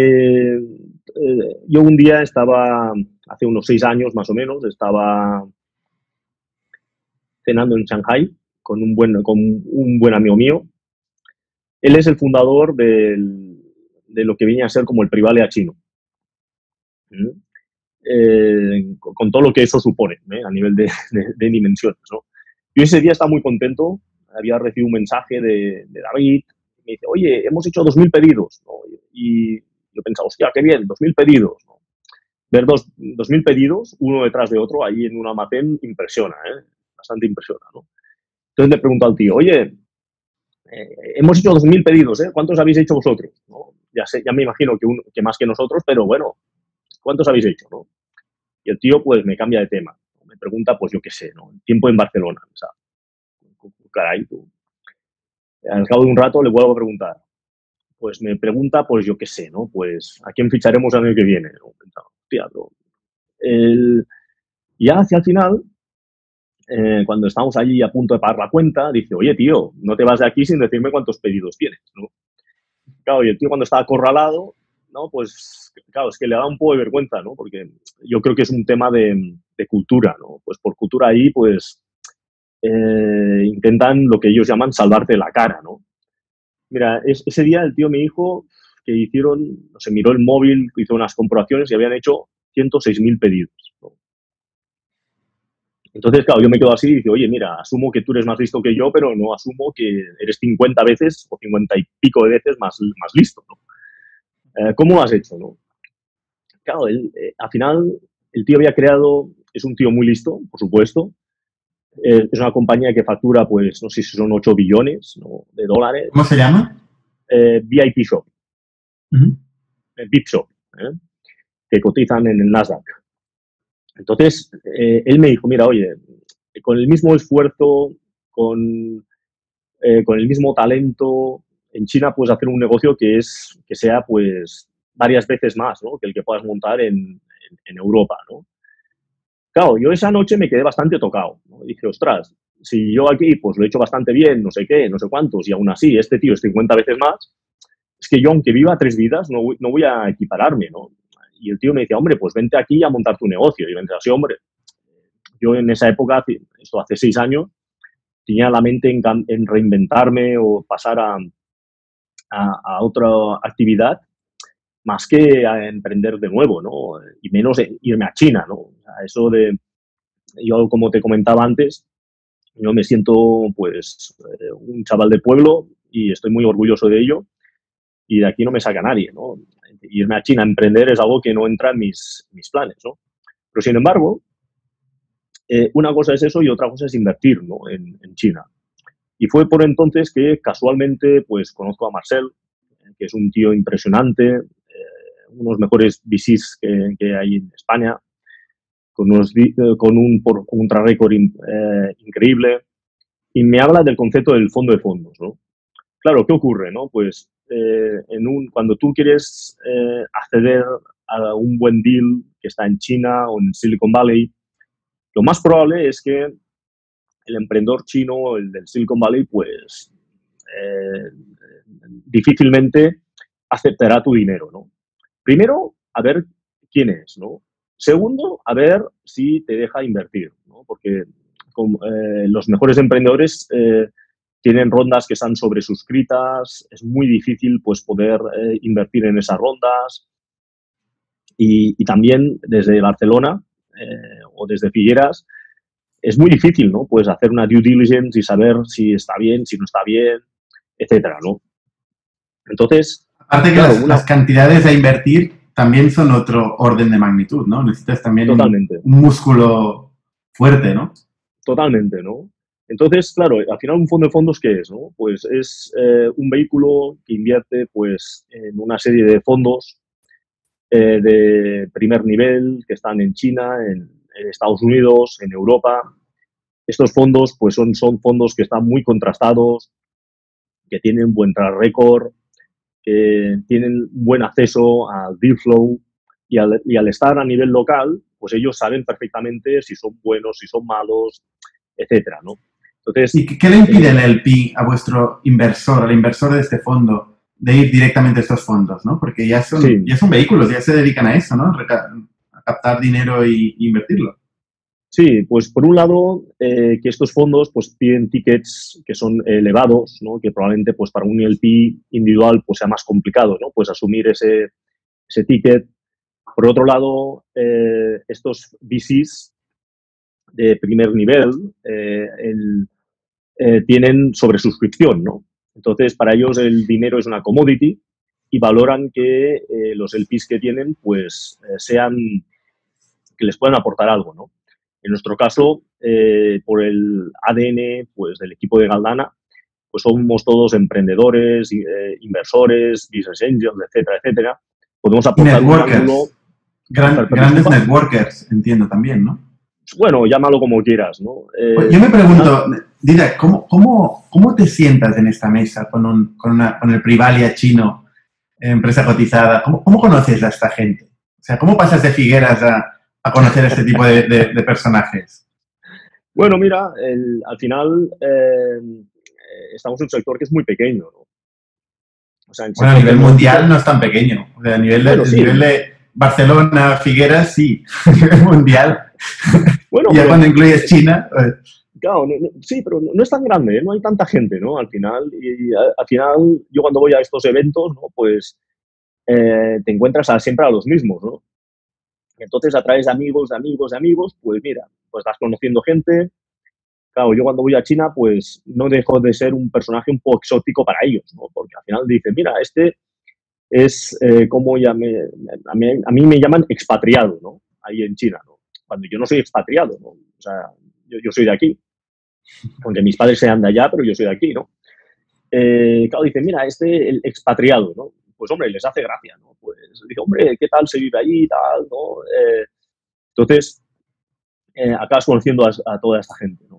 yo un día estaba, hace unos 6 años más o menos, estaba cenando en Shanghai con un buen amigo mío. Él es el fundador de lo que viene a ser como el Privalea chino. Con todo lo que eso supone, a nivel de dimensiones, ¿no? Yo ese día estaba muy contento, había recibido un mensaje de David, me dice, oye, hemos hecho 2.000 pedidos, ¿no? Y yo pensaba, hostia, qué bien, 2.000 pedidos, ¿no? Ver 2.000 pedidos, uno detrás de otro, ahí en un almacén, impresiona, bastante impresiona, ¿no? Entonces le pregunto al tío, oye, hemos hecho 2.000 pedidos, ¿cuántos habéis hecho vosotros? ¿No? Ya me imagino que más que nosotros, pero bueno, ¿cuántos habéis hecho, no? Y el tío, pues, me cambia de tema. Me pregunta, pues, yo qué sé, ¿no? El tiempo en Barcelona. O sea, caray, tú. Al cabo de un rato le vuelvo a preguntar. Pues me pregunta, pues, yo qué sé, ¿no? Pues, ¿a quién ficharemos el año que viene? ¿No? Hostia, bro. Ya hacia el final, cuando estamos allí a punto de pagar la cuenta, dice, oye, tío, no te vas de aquí sin decirme cuántos pedidos tienes, ¿no? Claro, y el tío cuando está acorralado, ¿no? Pues, claro, es que le da un poco de vergüenza, ¿no? Porque yo creo que es un tema de cultura, ¿no? Pues por cultura ahí, pues, intentan lo que ellos llaman salvarte la cara, ¿no? Mira, ese día el tío me dijo que hicieron, no sé, miró el móvil, hizo unas comprobaciones y habían hecho 106.000 pedidos, ¿no? Entonces, claro, yo me quedo así y digo, oye, mira, asumo que tú eres más listo que yo, pero no asumo que eres 50 veces o 50 y pico de veces más listo, ¿no? ¿Cómo lo has hecho, no? Claro, al final, el tío había creado, es un tío muy listo, por supuesto. Es una compañía que factura, pues, no sé si son 8 billones, ¿no?, de dólares. ¿Cómo se llama? VIP Shop. VIP Shop, que cotizan en el Nasdaq. Entonces, él me dijo, mira, oye, con el mismo esfuerzo, con el mismo talento, en China puedes hacer un negocio que sea, pues, varias veces más, ¿no?, que el que puedas montar en Europa, ¿no? Claro, yo esa noche me quedé bastante tocado, ¿no? Dije, ostras, si yo aquí pues lo he hecho bastante bien, no sé qué, no sé cuántos, y aún así este tío es 50 veces más, es que yo, aunque viva 3 vidas, no voy a equipararme, ¿no? Y el tío me decía, hombre, pues vente aquí a montar tu negocio. Y yo decía, sí, hombre. Yo en esa época, esto hace 6 años, tenía la mente en reinventarme o pasar a otra actividad más que a emprender de nuevo, ¿no? Y menos irme a China, ¿no? O sea, eso de, yo como te comentaba antes, yo me siento pues un chaval de pueblo y estoy muy orgulloso de ello y de aquí no me saca nadie, ¿no? Irme a China a emprender es algo que no entra en mis planes, ¿no? Pero sin embargo, una cosa es eso y otra cosa es invertir, ¿no?, en China. Y fue por entonces que casualmente pues conozco a Marcel, que es un tío impresionante, uno de los mejores VCs que hay en España, con un track record increíble, y me habla del concepto del fondo de fondos, ¿no? Claro, ¿qué ocurre, no? Pues cuando tú quieres acceder a un buen deal que está en China o en Silicon Valley, lo más probable es que el emprendedor chino, el del Silicon Valley, pues difícilmente aceptará tu dinero, ¿no? Primero, a ver quién es, ¿no? Segundo, a ver si te deja invertir, ¿no? Porque los mejores emprendedores tienen rondas que están sobresuscritas, es muy difícil pues poder invertir en esas rondas. Y también desde Barcelona o desde Figueras es muy difícil, ¿no? Pues hacer una due diligence y saber si está bien, si no está bien, etcétera, ¿no? Entonces, aparte que claro, las cantidades a invertir también son otro orden de magnitud, ¿no? Necesitas también un músculo fuerte, ¿no? Totalmente, ¿no? Entonces, claro, al final un fondo de fondos, ¿qué es, no? Pues es un vehículo que invierte pues en una serie de fondos de primer nivel que están en China, en Estados Unidos, en Europa. Estos fondos pues son fondos que están muy contrastados, que tienen buen track record, que tienen buen acceso al deal flow y al estar a nivel local, pues ellos saben perfectamente si son buenos, si son malos, etcétera, ¿no? Entonces, ¿y qué le impide el LP a vuestro inversor, al inversor de este fondo, de ir directamente a estos fondos, ¿no? Porque ya son vehículos, ya se dedican a eso, ¿no? A captar dinero e invertirlo. Sí, pues por un lado, que estos fondos pues piden tickets que son elevados, ¿no? Que probablemente pues para un LP individual pues sea más complicado, ¿no? Pues asumir ese ticket. Por otro lado, estos VCs de primer nivel tienen sobresuscripción, ¿no? Entonces, para ellos el dinero es una commodity y valoran que los LPs que tienen pues que les puedan aportar algo, ¿no? En nuestro caso, por el ADN pues, del equipo de Galdana, pues somos todos emprendedores, inversores, business angels, etcétera, etcétera. Podemos aportar un ángulo. Grandes networkers, entiendo también, ¿no? Bueno, llámalo como quieras, ¿no? Yo me pregunto, Didac, ¿cómo te sientas en esta mesa con el Privalia chino, empresa cotizada? ¿Cómo conoces a esta gente? O sea, ¿cómo pasas de Figueras a conocer a este tipo de personajes? Bueno, mira, al final estamos en un sector que es muy pequeño, ¿no? O sea, a nivel mundial no es tan pequeño. O sea, a nivel de Barcelona, Figueras, sí. A nivel mundial. Bueno, ya cuando incluyes China. Claro, sí, pero no es tan grande, ¿eh? No hay tanta gente, ¿no? Al final, al final, yo cuando voy a estos eventos, ¿no? Pues te encuentras siempre a los mismos, ¿no? Entonces, a través de amigos, pues mira, pues vas conociendo gente. Claro, yo cuando voy a China, pues no dejo de ser un personaje un poco exótico para ellos, ¿no? Porque al final dicen, mira, este es como a mí me llaman expatriado, ¿no? Ahí en China, ¿no? Cuando yo no soy expatriado, ¿no? O sea, yo soy de aquí. Aunque mis padres sean de allá, pero yo soy de aquí, ¿no? Claro, dicen, mira, el expatriado, ¿no? Pues, hombre, les hace gracia, ¿no? Pues, digo, hombre, ¿qué tal se vive allí y tal, no? Entonces, acabas conociendo a toda esta gente, ¿no?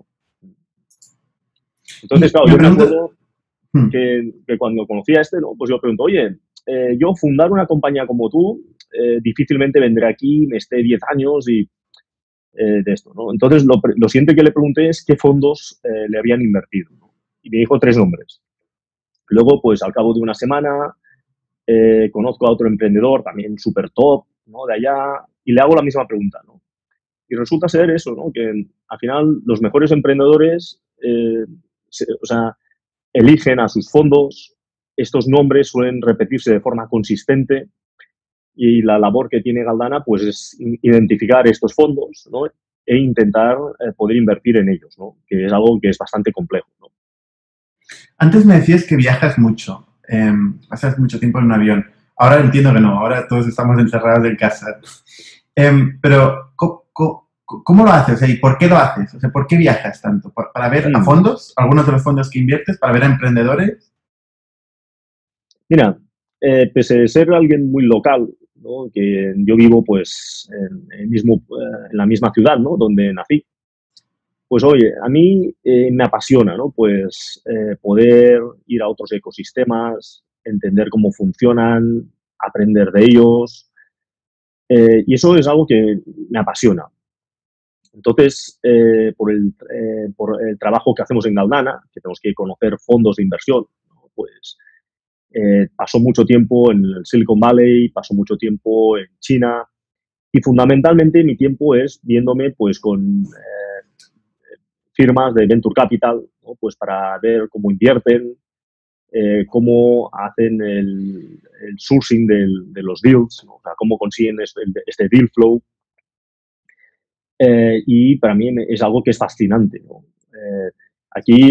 Entonces, claro, yo me acuerdo que cuando conocí a este, ¿no? Pues yo pregunto, oye, yo fundar una compañía como tú, difícilmente vendré aquí, me esté 10 años y de esto, ¿no? Entonces, lo siguiente que le pregunté es qué fondos le habían invertido, ¿no? Y me dijo 3 nombres. Luego, pues al cabo de una semana, conozco a otro emprendedor también súper top, ¿no? De allá, y le hago la misma pregunta, ¿no? Y resulta ser eso, ¿no? Que al final los mejores emprendedores, o sea, eligen a sus fondos, estos nombres suelen repetirse de forma consistente y la labor que tiene Galdana pues es identificar estos fondos, ¿no? E intentar poder invertir en ellos, ¿no? Que es algo que es bastante complejo, ¿no? Antes me decías que viajas mucho, pasas mucho tiempo en un avión. Ahora entiendo que no, ahora todos estamos encerrados en casa. Pero, ¿cómo lo haces? O sea, ¿y por qué lo haces? O sea, ¿por qué viajas tanto? ¿Para ver a fondos, algunos de los fondos que inviertes, para ver a emprendedores? Mira, pese a ser alguien muy local, ¿no? Que yo vivo pues en la misma ciudad, ¿no? Donde nací. Pues oye, a mí me apasiona, ¿no? Pues poder ir a otros ecosistemas, entender cómo funcionan, aprender de ellos. Y eso es algo que me apasiona. Entonces, por el trabajo que hacemos en Galdana, que tenemos que conocer fondos de inversión, ¿no? Pues paso mucho tiempo en el Silicon Valley, paso mucho tiempo en China y fundamentalmente mi tiempo es viéndome pues con firmas de Venture Capital, ¿no? Pues para ver cómo invierten, cómo hacen el sourcing de los deals, ¿no? O sea, cómo consiguen este deal flow. Y para mí es algo que es fascinante, ¿no? Aquí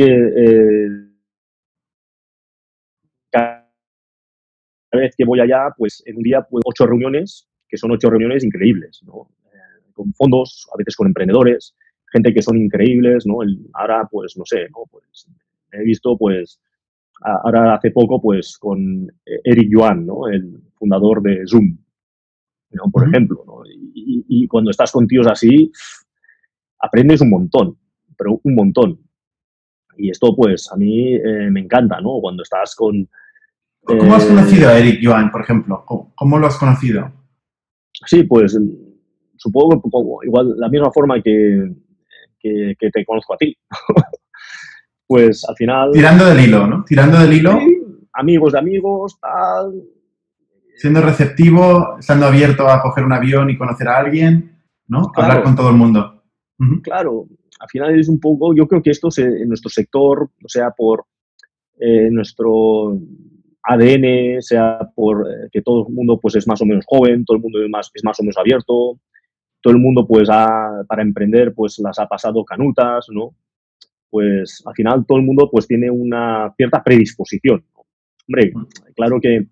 cada vez que voy allá, pues en un día pues 8 reuniones, que son 8 reuniones increíbles, ¿no? Con fondos, a veces con emprendedores, gente que son increíbles, ¿no? Ahora, pues, no sé, ¿no? Pues he visto, pues, ahora hace poco, pues, con Eric Yuan, ¿no? El fundador de Zoom, ¿no? Por ejemplo, ¿no? Y cuando estás con tíos así, aprendes un montón, pero un montón. Y esto, pues, a mí me encanta, ¿no? Cuando estás con... ¿Cómo has conocido a Eric Yuan, por ejemplo? ¿Cómo lo has conocido? Sí, pues supongo que igual la misma forma que te conozco a ti. Pues al final... Tirando del hilo, ¿no? Tirando del hilo. Sí, amigos de amigos, tal. Siendo receptivo, estando abierto a coger un avión y conocer a alguien, ¿no? Claro, hablar con todo el mundo. Claro, al final es un poco... Yo creo que esto en nuestro sector, o sea, por nuestro ADN, sea por que todo el mundo pues es más o menos joven, todo el mundo es más o menos abierto, todo el mundo pues para emprender pues las ha pasado canutas, ¿no? Pues al final todo el mundo pues tiene una cierta predisposición, ¿no? Hombre, claro que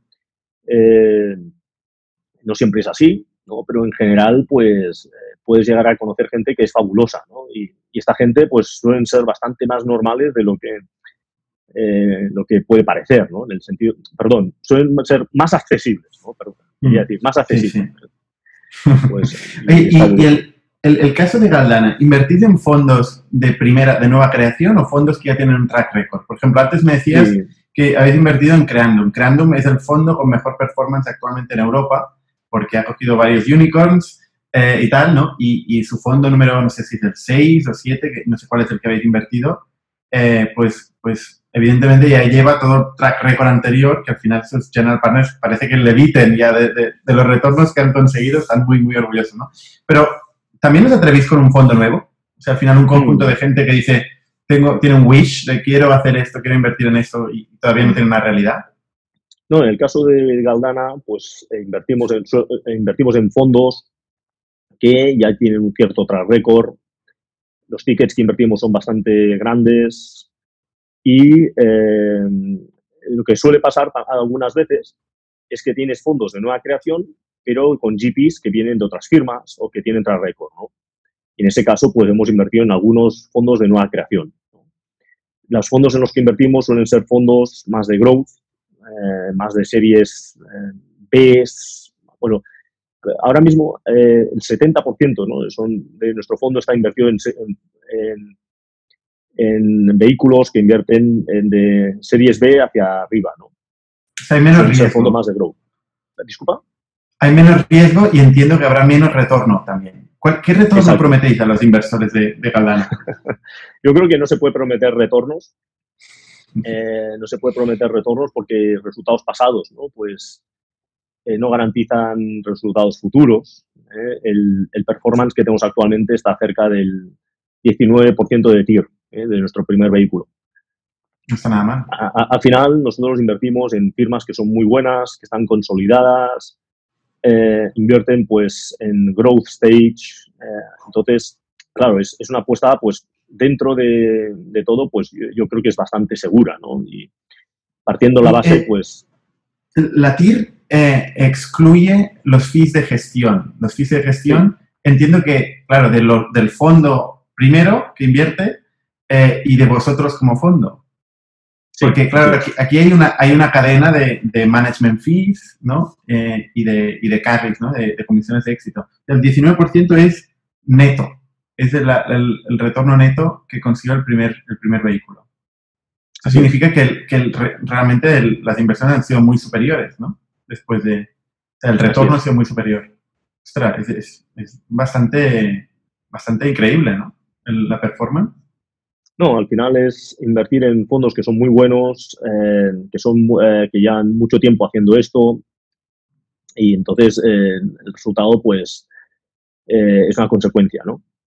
no siempre es así, ¿no? Pero en general pues puedes llegar a conocer gente que es fabulosa, ¿no? Y esta gente pues suelen ser bastante más normales de lo que puede parecer, ¿no? En el sentido, perdón, suelen ser más accesibles, ¿no? Perdón, quería decir, más accesibles. Sí, sí. Pues, y el caso de Galdana, ¿invertís en fondos de nueva creación o fondos que ya tienen un track record? Por ejemplo, antes me decías que habéis invertido en Creandum. Creandum es el fondo con mejor performance actualmente en Europa porque ha cogido varios unicorns y tal, ¿no? Y su fondo número, no sé si es el 6 o 7, que no sé cuál es el que habéis invertido, pues evidentemente ya lleva todo el track record anterior, que al final sus general partners parece que leviten ya de los retornos que han conseguido, están muy, muy orgullosos, ¿no? Pero, ¿también os atrevís con un fondo nuevo? O sea, al final un conjunto de gente que dice, tiene un wish de quiero hacer esto, quiero invertir en esto y todavía no tiene una realidad. No, en el caso de Galdana, pues invertimos en fondos que ya tienen un cierto track record. Los tickets que invertimos son bastante grandes y lo que suele pasar algunas veces es que tienes fondos de nueva creación, pero con GPs que vienen de otras firmas o que tienen track record, ¿no? Y en ese caso, pues hemos invertido en algunos fondos de nueva creación, ¿no? Los fondos en los que invertimos suelen ser fondos más de growth, más de series B. Bueno, ahora mismo el 70%, ¿no? de nuestro fondo está invertido en vehículos que invierten de series B hacia arriba, ¿no? O sea, hay menos Suele ser riesgo. fondo más de growth. ¿Disculpa? Hay menos riesgo y entiendo que habrá menos retorno también. ¿Qué retorno Exacto. prometéis a los inversores de Caldana? Yo creo que no se puede prometer retornos. No se puede prometer retornos porque resultados pasados, ¿no? Pues no garantizan resultados futuros. El performance que tenemos actualmente está cerca del 19% de TIR, de nuestro primer vehículo. No está nada mal. Al final, nosotros invertimos en firmas que son muy buenas, que están consolidadas, invierten pues en growth stage. Entonces, claro, es una apuesta pues dentro de todo, pues yo creo que es bastante segura, ¿no? Y partiendo la base, pues... La TIR excluye los fees de gestión. Los fees de gestión, sí. Entiendo que, claro, del fondo primero que invierte y de vosotros como fondo. Porque, claro, aquí hay una cadena de management fees, ¿no? Y de carries, ¿no? De comisiones de éxito. El 19% es neto. Es el retorno neto que consigue el primer vehículo. Eso significa que realmente las inversiones han sido muy superiores, ¿no? Después de... O sea, el retorno ha sido muy superior. Ostras, es bastante increíble, ¿no? La performance. No, al final es invertir en fondos que son muy buenos, que llevan mucho tiempo haciendo esto y entonces el resultado pues es una consecuencia, ¿no?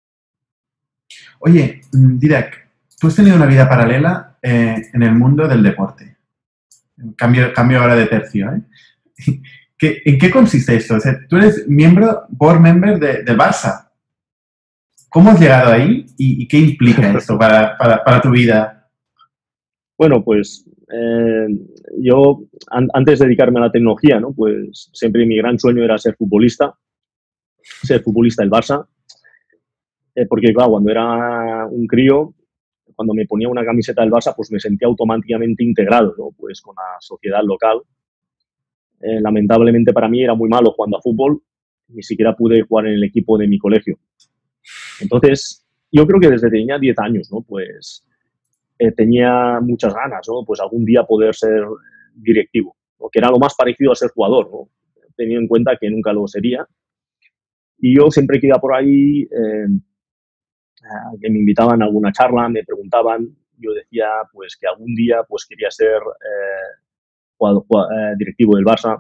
Oye, Dídac, tú has tenido una vida paralela en el mundo del deporte. Cambio ahora de tercio, ¿eh? ¿En qué consiste esto? O sea, tú eres board member del Barça. ¿Cómo has llegado ahí y qué implica esto para tu vida? Bueno, pues yo antes de dedicarme a la tecnología, ¿no? Pues siempre mi gran sueño era ser futbolista del Barça, porque claro, cuando era un crío, cuando me ponía una camiseta del Barça, pues me sentía automáticamente integrado, ¿no? Pues con la sociedad local. Lamentablemente para mí era muy malo jugando a fútbol, ni siquiera pude jugar en el equipo de mi colegio. Entonces, yo creo que desde tenía 10 años, ¿no? Pues tenía muchas ganas, ¿no? Pues algún día poder ser directivo, ¿no? Que era lo más parecido a ser jugador, ¿no? Teniendo en cuenta que nunca lo sería. Y yo siempre que iba por ahí, que me invitaban a alguna charla, me preguntaban, yo decía pues que algún día pues quería ser directivo del Barça.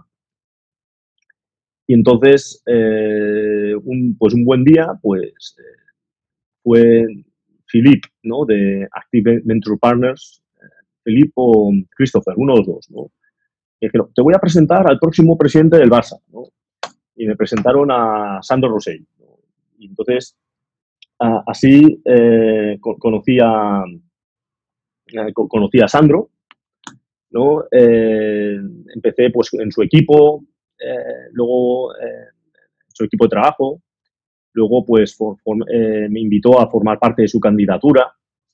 Y entonces, un buen día, pues fue Philip, ¿no? De Active Venture Partners, Philip o Christopher, uno de los dos, ¿no? Y dijeron, te voy a presentar al próximo presidente del Barça, ¿no? Y me presentaron a Sandro Rosell, ¿no? Y entonces, así conocí a Sandro, ¿no? Empecé pues en su equipo, luego su equipo de trabajo, luego pues me invitó a formar parte de su candidatura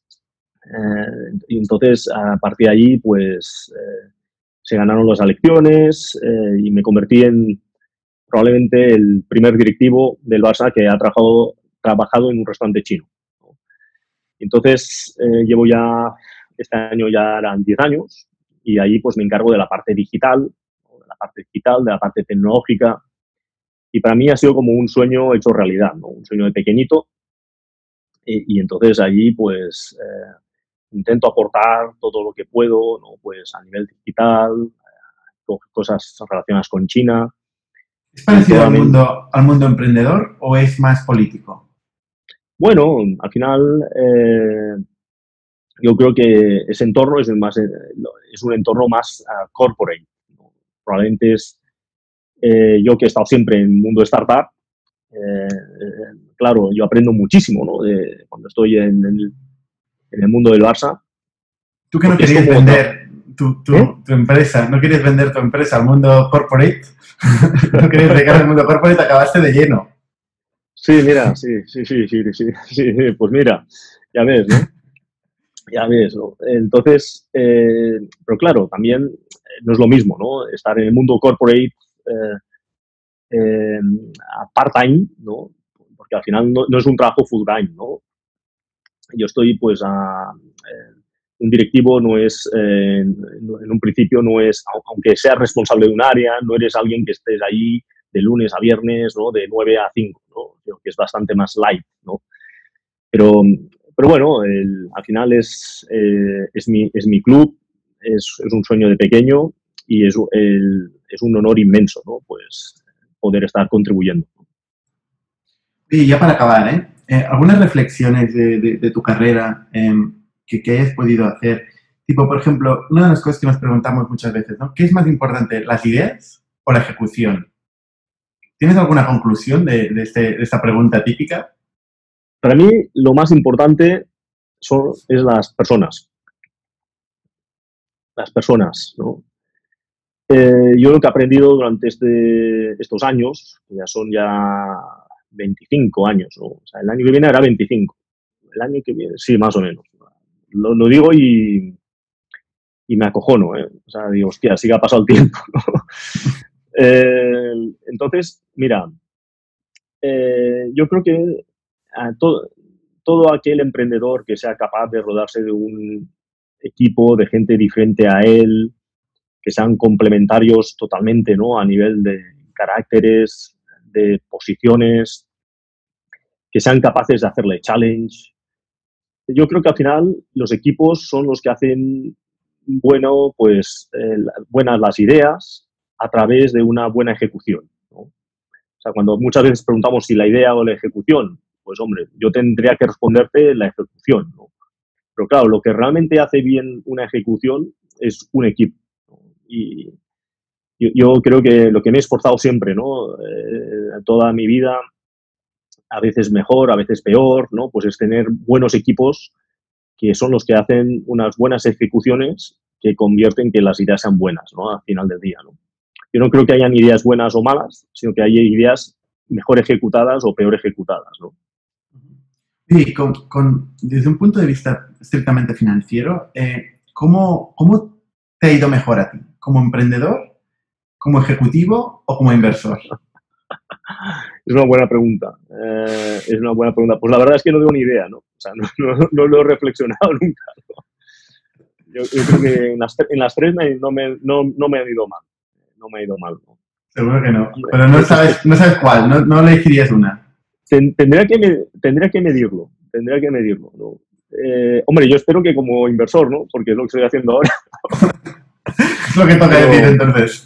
y entonces a partir de allí pues se ganaron las elecciones y me convertí en probablemente el primer directivo del Barça que ha trabajado en un restaurante chino, ¿no? Entonces llevo ya, este año ya eran 10 años y ahí pues me encargo de la parte digital, de la parte tecnológica. Y para mí ha sido como un sueño hecho realidad, ¿no? Un sueño de pequeñito. Y entonces allí, pues, intento aportar todo lo que puedo, ¿no? Pues a nivel digital, cosas relacionadas con China. ¿Es parecido al mundo emprendedor o es más político? Bueno, al final, yo creo que ese entorno es un entorno más corporate, ¿no? Probablemente es yo que he estado siempre en el mundo de startup, claro, yo aprendo muchísimo, ¿no? Cuando estoy en el mundo del Barça. ¿Tú que no querías vender tu empresa? ¿No querías vender tu empresa al mundo corporate? ¿No querías llegar al mundo corporate? Acabaste de lleno. Sí, mira, sí. Pues mira, ya ves, ¿no? Ya ves, ¿no? Entonces, pero claro, también no es lo mismo, ¿no? Estar en el mundo corporate a part-time, ¿no? Porque al final no es un trabajo full-time, ¿no? Yo estoy, pues, un directivo no es, en un principio no es, aunque seas responsable de un área, no eres alguien que estés ahí de lunes a viernes, ¿no? De 9 a 5, ¿no? Creo que es bastante más light, ¿no? Pero bueno, al final es mi club, es un sueño de pequeño y es un honor inmenso, ¿no? Pues poder estar contribuyendo. Y ya para acabar, algunas reflexiones de tu carrera que hayas podido hacer. Tipo, por ejemplo, una de las cosas que nos preguntamos muchas veces, ¿no? ¿Qué es más importante, las ideas o la ejecución? ¿Tienes alguna conclusión de esta pregunta típica? Para mí, lo más importante es las personas. Las personas, ¿no? Yo lo que he aprendido durante estos años, que ya son 25 años, ¿no? O sea, el año que viene hará 25. El año que viene, sí, más o menos. Lo digo y me acojono, ¿eh? O sea, digo, hostia, sí que ha pasado el tiempo, ¿no? Entonces, mira, yo creo que todo aquel emprendedor que sea capaz de rodarse de un equipo de gente diferente a él, que sean complementarios totalmente, ¿no? A nivel de caracteres, de posiciones, que sean capaces de hacerle challenge. Yo creo que al final los equipos son los que hacen buenas las ideas a través de una buena ejecución, ¿no? O sea, cuando muchas veces preguntamos si la idea o la ejecución, pues hombre, yo tendría que responderte la ejecución, ¿no? Pero claro, lo que realmente hace bien una ejecución es un equipo, ¿no? Y yo creo que lo que me he esforzado siempre, ¿no? Toda mi vida, a veces mejor, a veces peor, ¿no? Pues es tener buenos equipos que son los que hacen unas buenas ejecuciones que convierten que las ideas sean buenas, ¿no? Al final del día, ¿no? Yo no creo que hayan ideas buenas o malas, sino que haya ideas mejor ejecutadas o peor ejecutadas, ¿no? Sí, desde un punto de vista estrictamente financiero, ¿cómo te ha ido mejor a ti? ¿Como emprendedor, como ejecutivo o como inversor? Es una buena pregunta. Pues la verdad es que no tengo ni idea, ¿no? O sea, no lo he reflexionado nunca, ¿no? Yo creo que en las tres no me ha ido mal. No me ha ido mal, ¿no? Seguro que no. Hombre, Pero no sabes cuál, no elegirías una. Tendría que medirlo, ¿no? Hombre, yo espero que como inversor, ¿no? Porque es lo que estoy haciendo ahora. Es lo que toca decir entonces.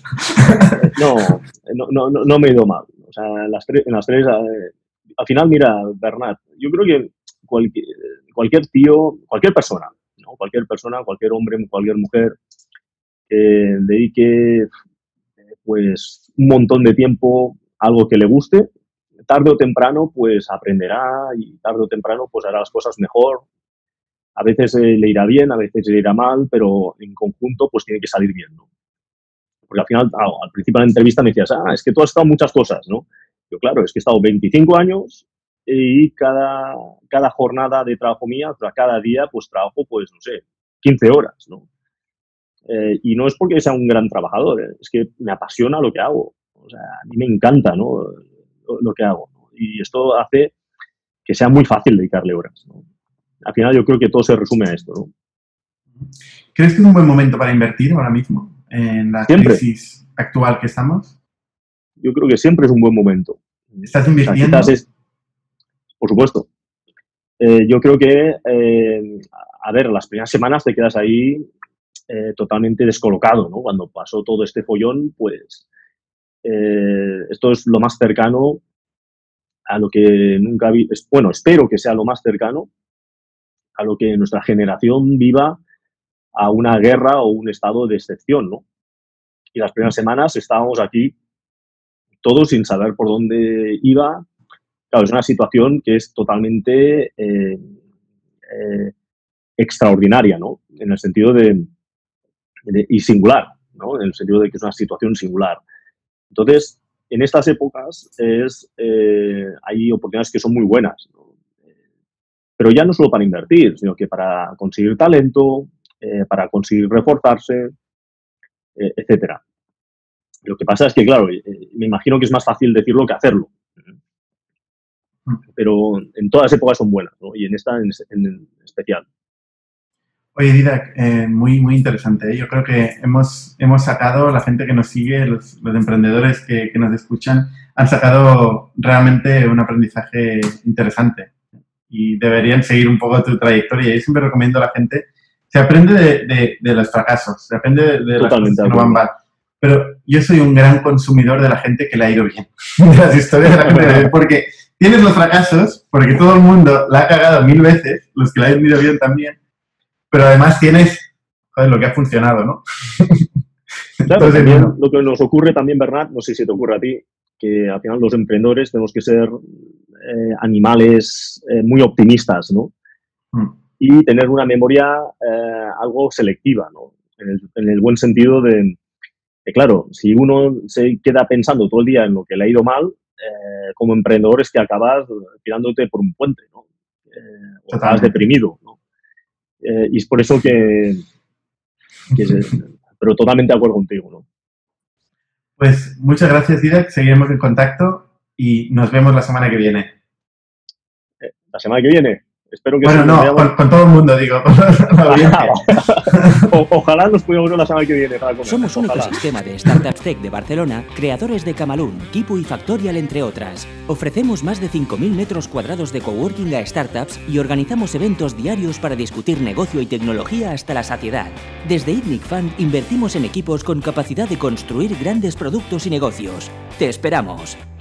No me ha ido mal. O sea, en las tres, al final, mira, Bernat, yo creo que cualquier tío, cualquier persona, ¿no? Cualquier hombre, cualquier mujer, que dedique pues un montón de tiempo a algo que le guste, tarde o temprano pues aprenderá y tarde o temprano pues hará las cosas mejor. A veces le irá bien, a veces le irá mal, pero en conjunto pues tiene que salir bien, ¿no? Porque al final, al principio de la entrevista me decías, es que tú has estado en muchas cosas, ¿no? Yo, claro, es que he estado 25 años y cada jornada de trabajo mía, o sea, cada día, pues trabajo, pues, no sé, 15 horas, ¿no? Y no es porque sea un gran trabajador, es que me apasiona lo que hago. O sea, a mí me encanta, ¿no? Lo que hago, ¿no? Y esto hace que sea muy fácil dedicarle horas, ¿no? Al final yo creo que todo se resume a esto, ¿no? ¿Crees que es un buen momento para invertir ahora mismo en la crisis actual que estamos? Yo creo que siempre es un buen momento. ¿Estás invirtiendo? O sea, por supuesto. Yo creo que, a ver, las primeras semanas te quedas ahí totalmente descolocado, ¿no? Cuando pasó todo este follón, pues esto es lo más cercano a lo que nunca vi. Bueno, espero que sea lo más cercano a lo que nuestra generación viva a una guerra o un estado de excepción, ¿no? Y las primeras semanas estábamos aquí todos sin saber por dónde iba. Claro, es una situación que es totalmente extraordinaria, ¿no? En el sentido y singular, ¿no? En el sentido de que es una situación singular. Entonces, en estas épocas hay oportunidades que son muy buenas, ¿no? Pero ya no solo para invertir, sino que para conseguir talento, para conseguir reforzarse, etcétera. Lo que pasa es que, claro, me imagino que es más fácil decirlo que hacerlo. Pero en todas las épocas son buenas, ¿no? Y en esta en especial. Oye, Didac, muy, muy interesante, ¿eh? Yo creo que hemos sacado, la gente que nos sigue, los emprendedores que nos escuchan, han sacado realmente un aprendizaje interesante y deberían seguir un poco tu trayectoria. Yo siempre recomiendo a la gente, se aprende de los fracasos, se aprende de las cosas que no van mal. Pero yo soy un gran consumidor de la gente que le ha ido bien, de las historias de la gente que le ha ido bien, porque tienes los fracasos, porque todo el mundo la ha cagado 1000 veces, los que le han ido bien también, pero además tienes lo que ha funcionado, ¿no? Claro, entonces, también, lo que nos ocurre también, Bernat, no sé si te ocurre a ti, que al final los emprendedores tenemos que ser animales muy optimistas, ¿no? Y tener una memoria algo selectiva, ¿no? En el buen sentido de claro, si uno se queda pensando todo el día en lo que le ha ido mal, como emprendedor es que acabas tirándote por un puente, ¿no? O acabas deprimido, ¿no? Y es por eso pero totalmente de acuerdo contigo, ¿no? Pues muchas gracias, Didac. Seguiremos en contacto y nos vemos la semana que viene. ¿La semana que viene? Espero que bueno, sí, no, con todo el mundo, digo. Con la audiencia. Ojalá nos podamos ver la semana que viene para comer. Somos un ecosistema de Startups Tech de Barcelona, creadores de Camalún, Kipu y Factorial, entre otras. Ofrecemos más de 5.000 metros cuadrados de coworking a startups y organizamos eventos diarios para discutir negocio y tecnología hasta la saciedad. Desde ITNIC Fund invertimos en equipos con capacidad de construir grandes productos y negocios. ¡Te esperamos!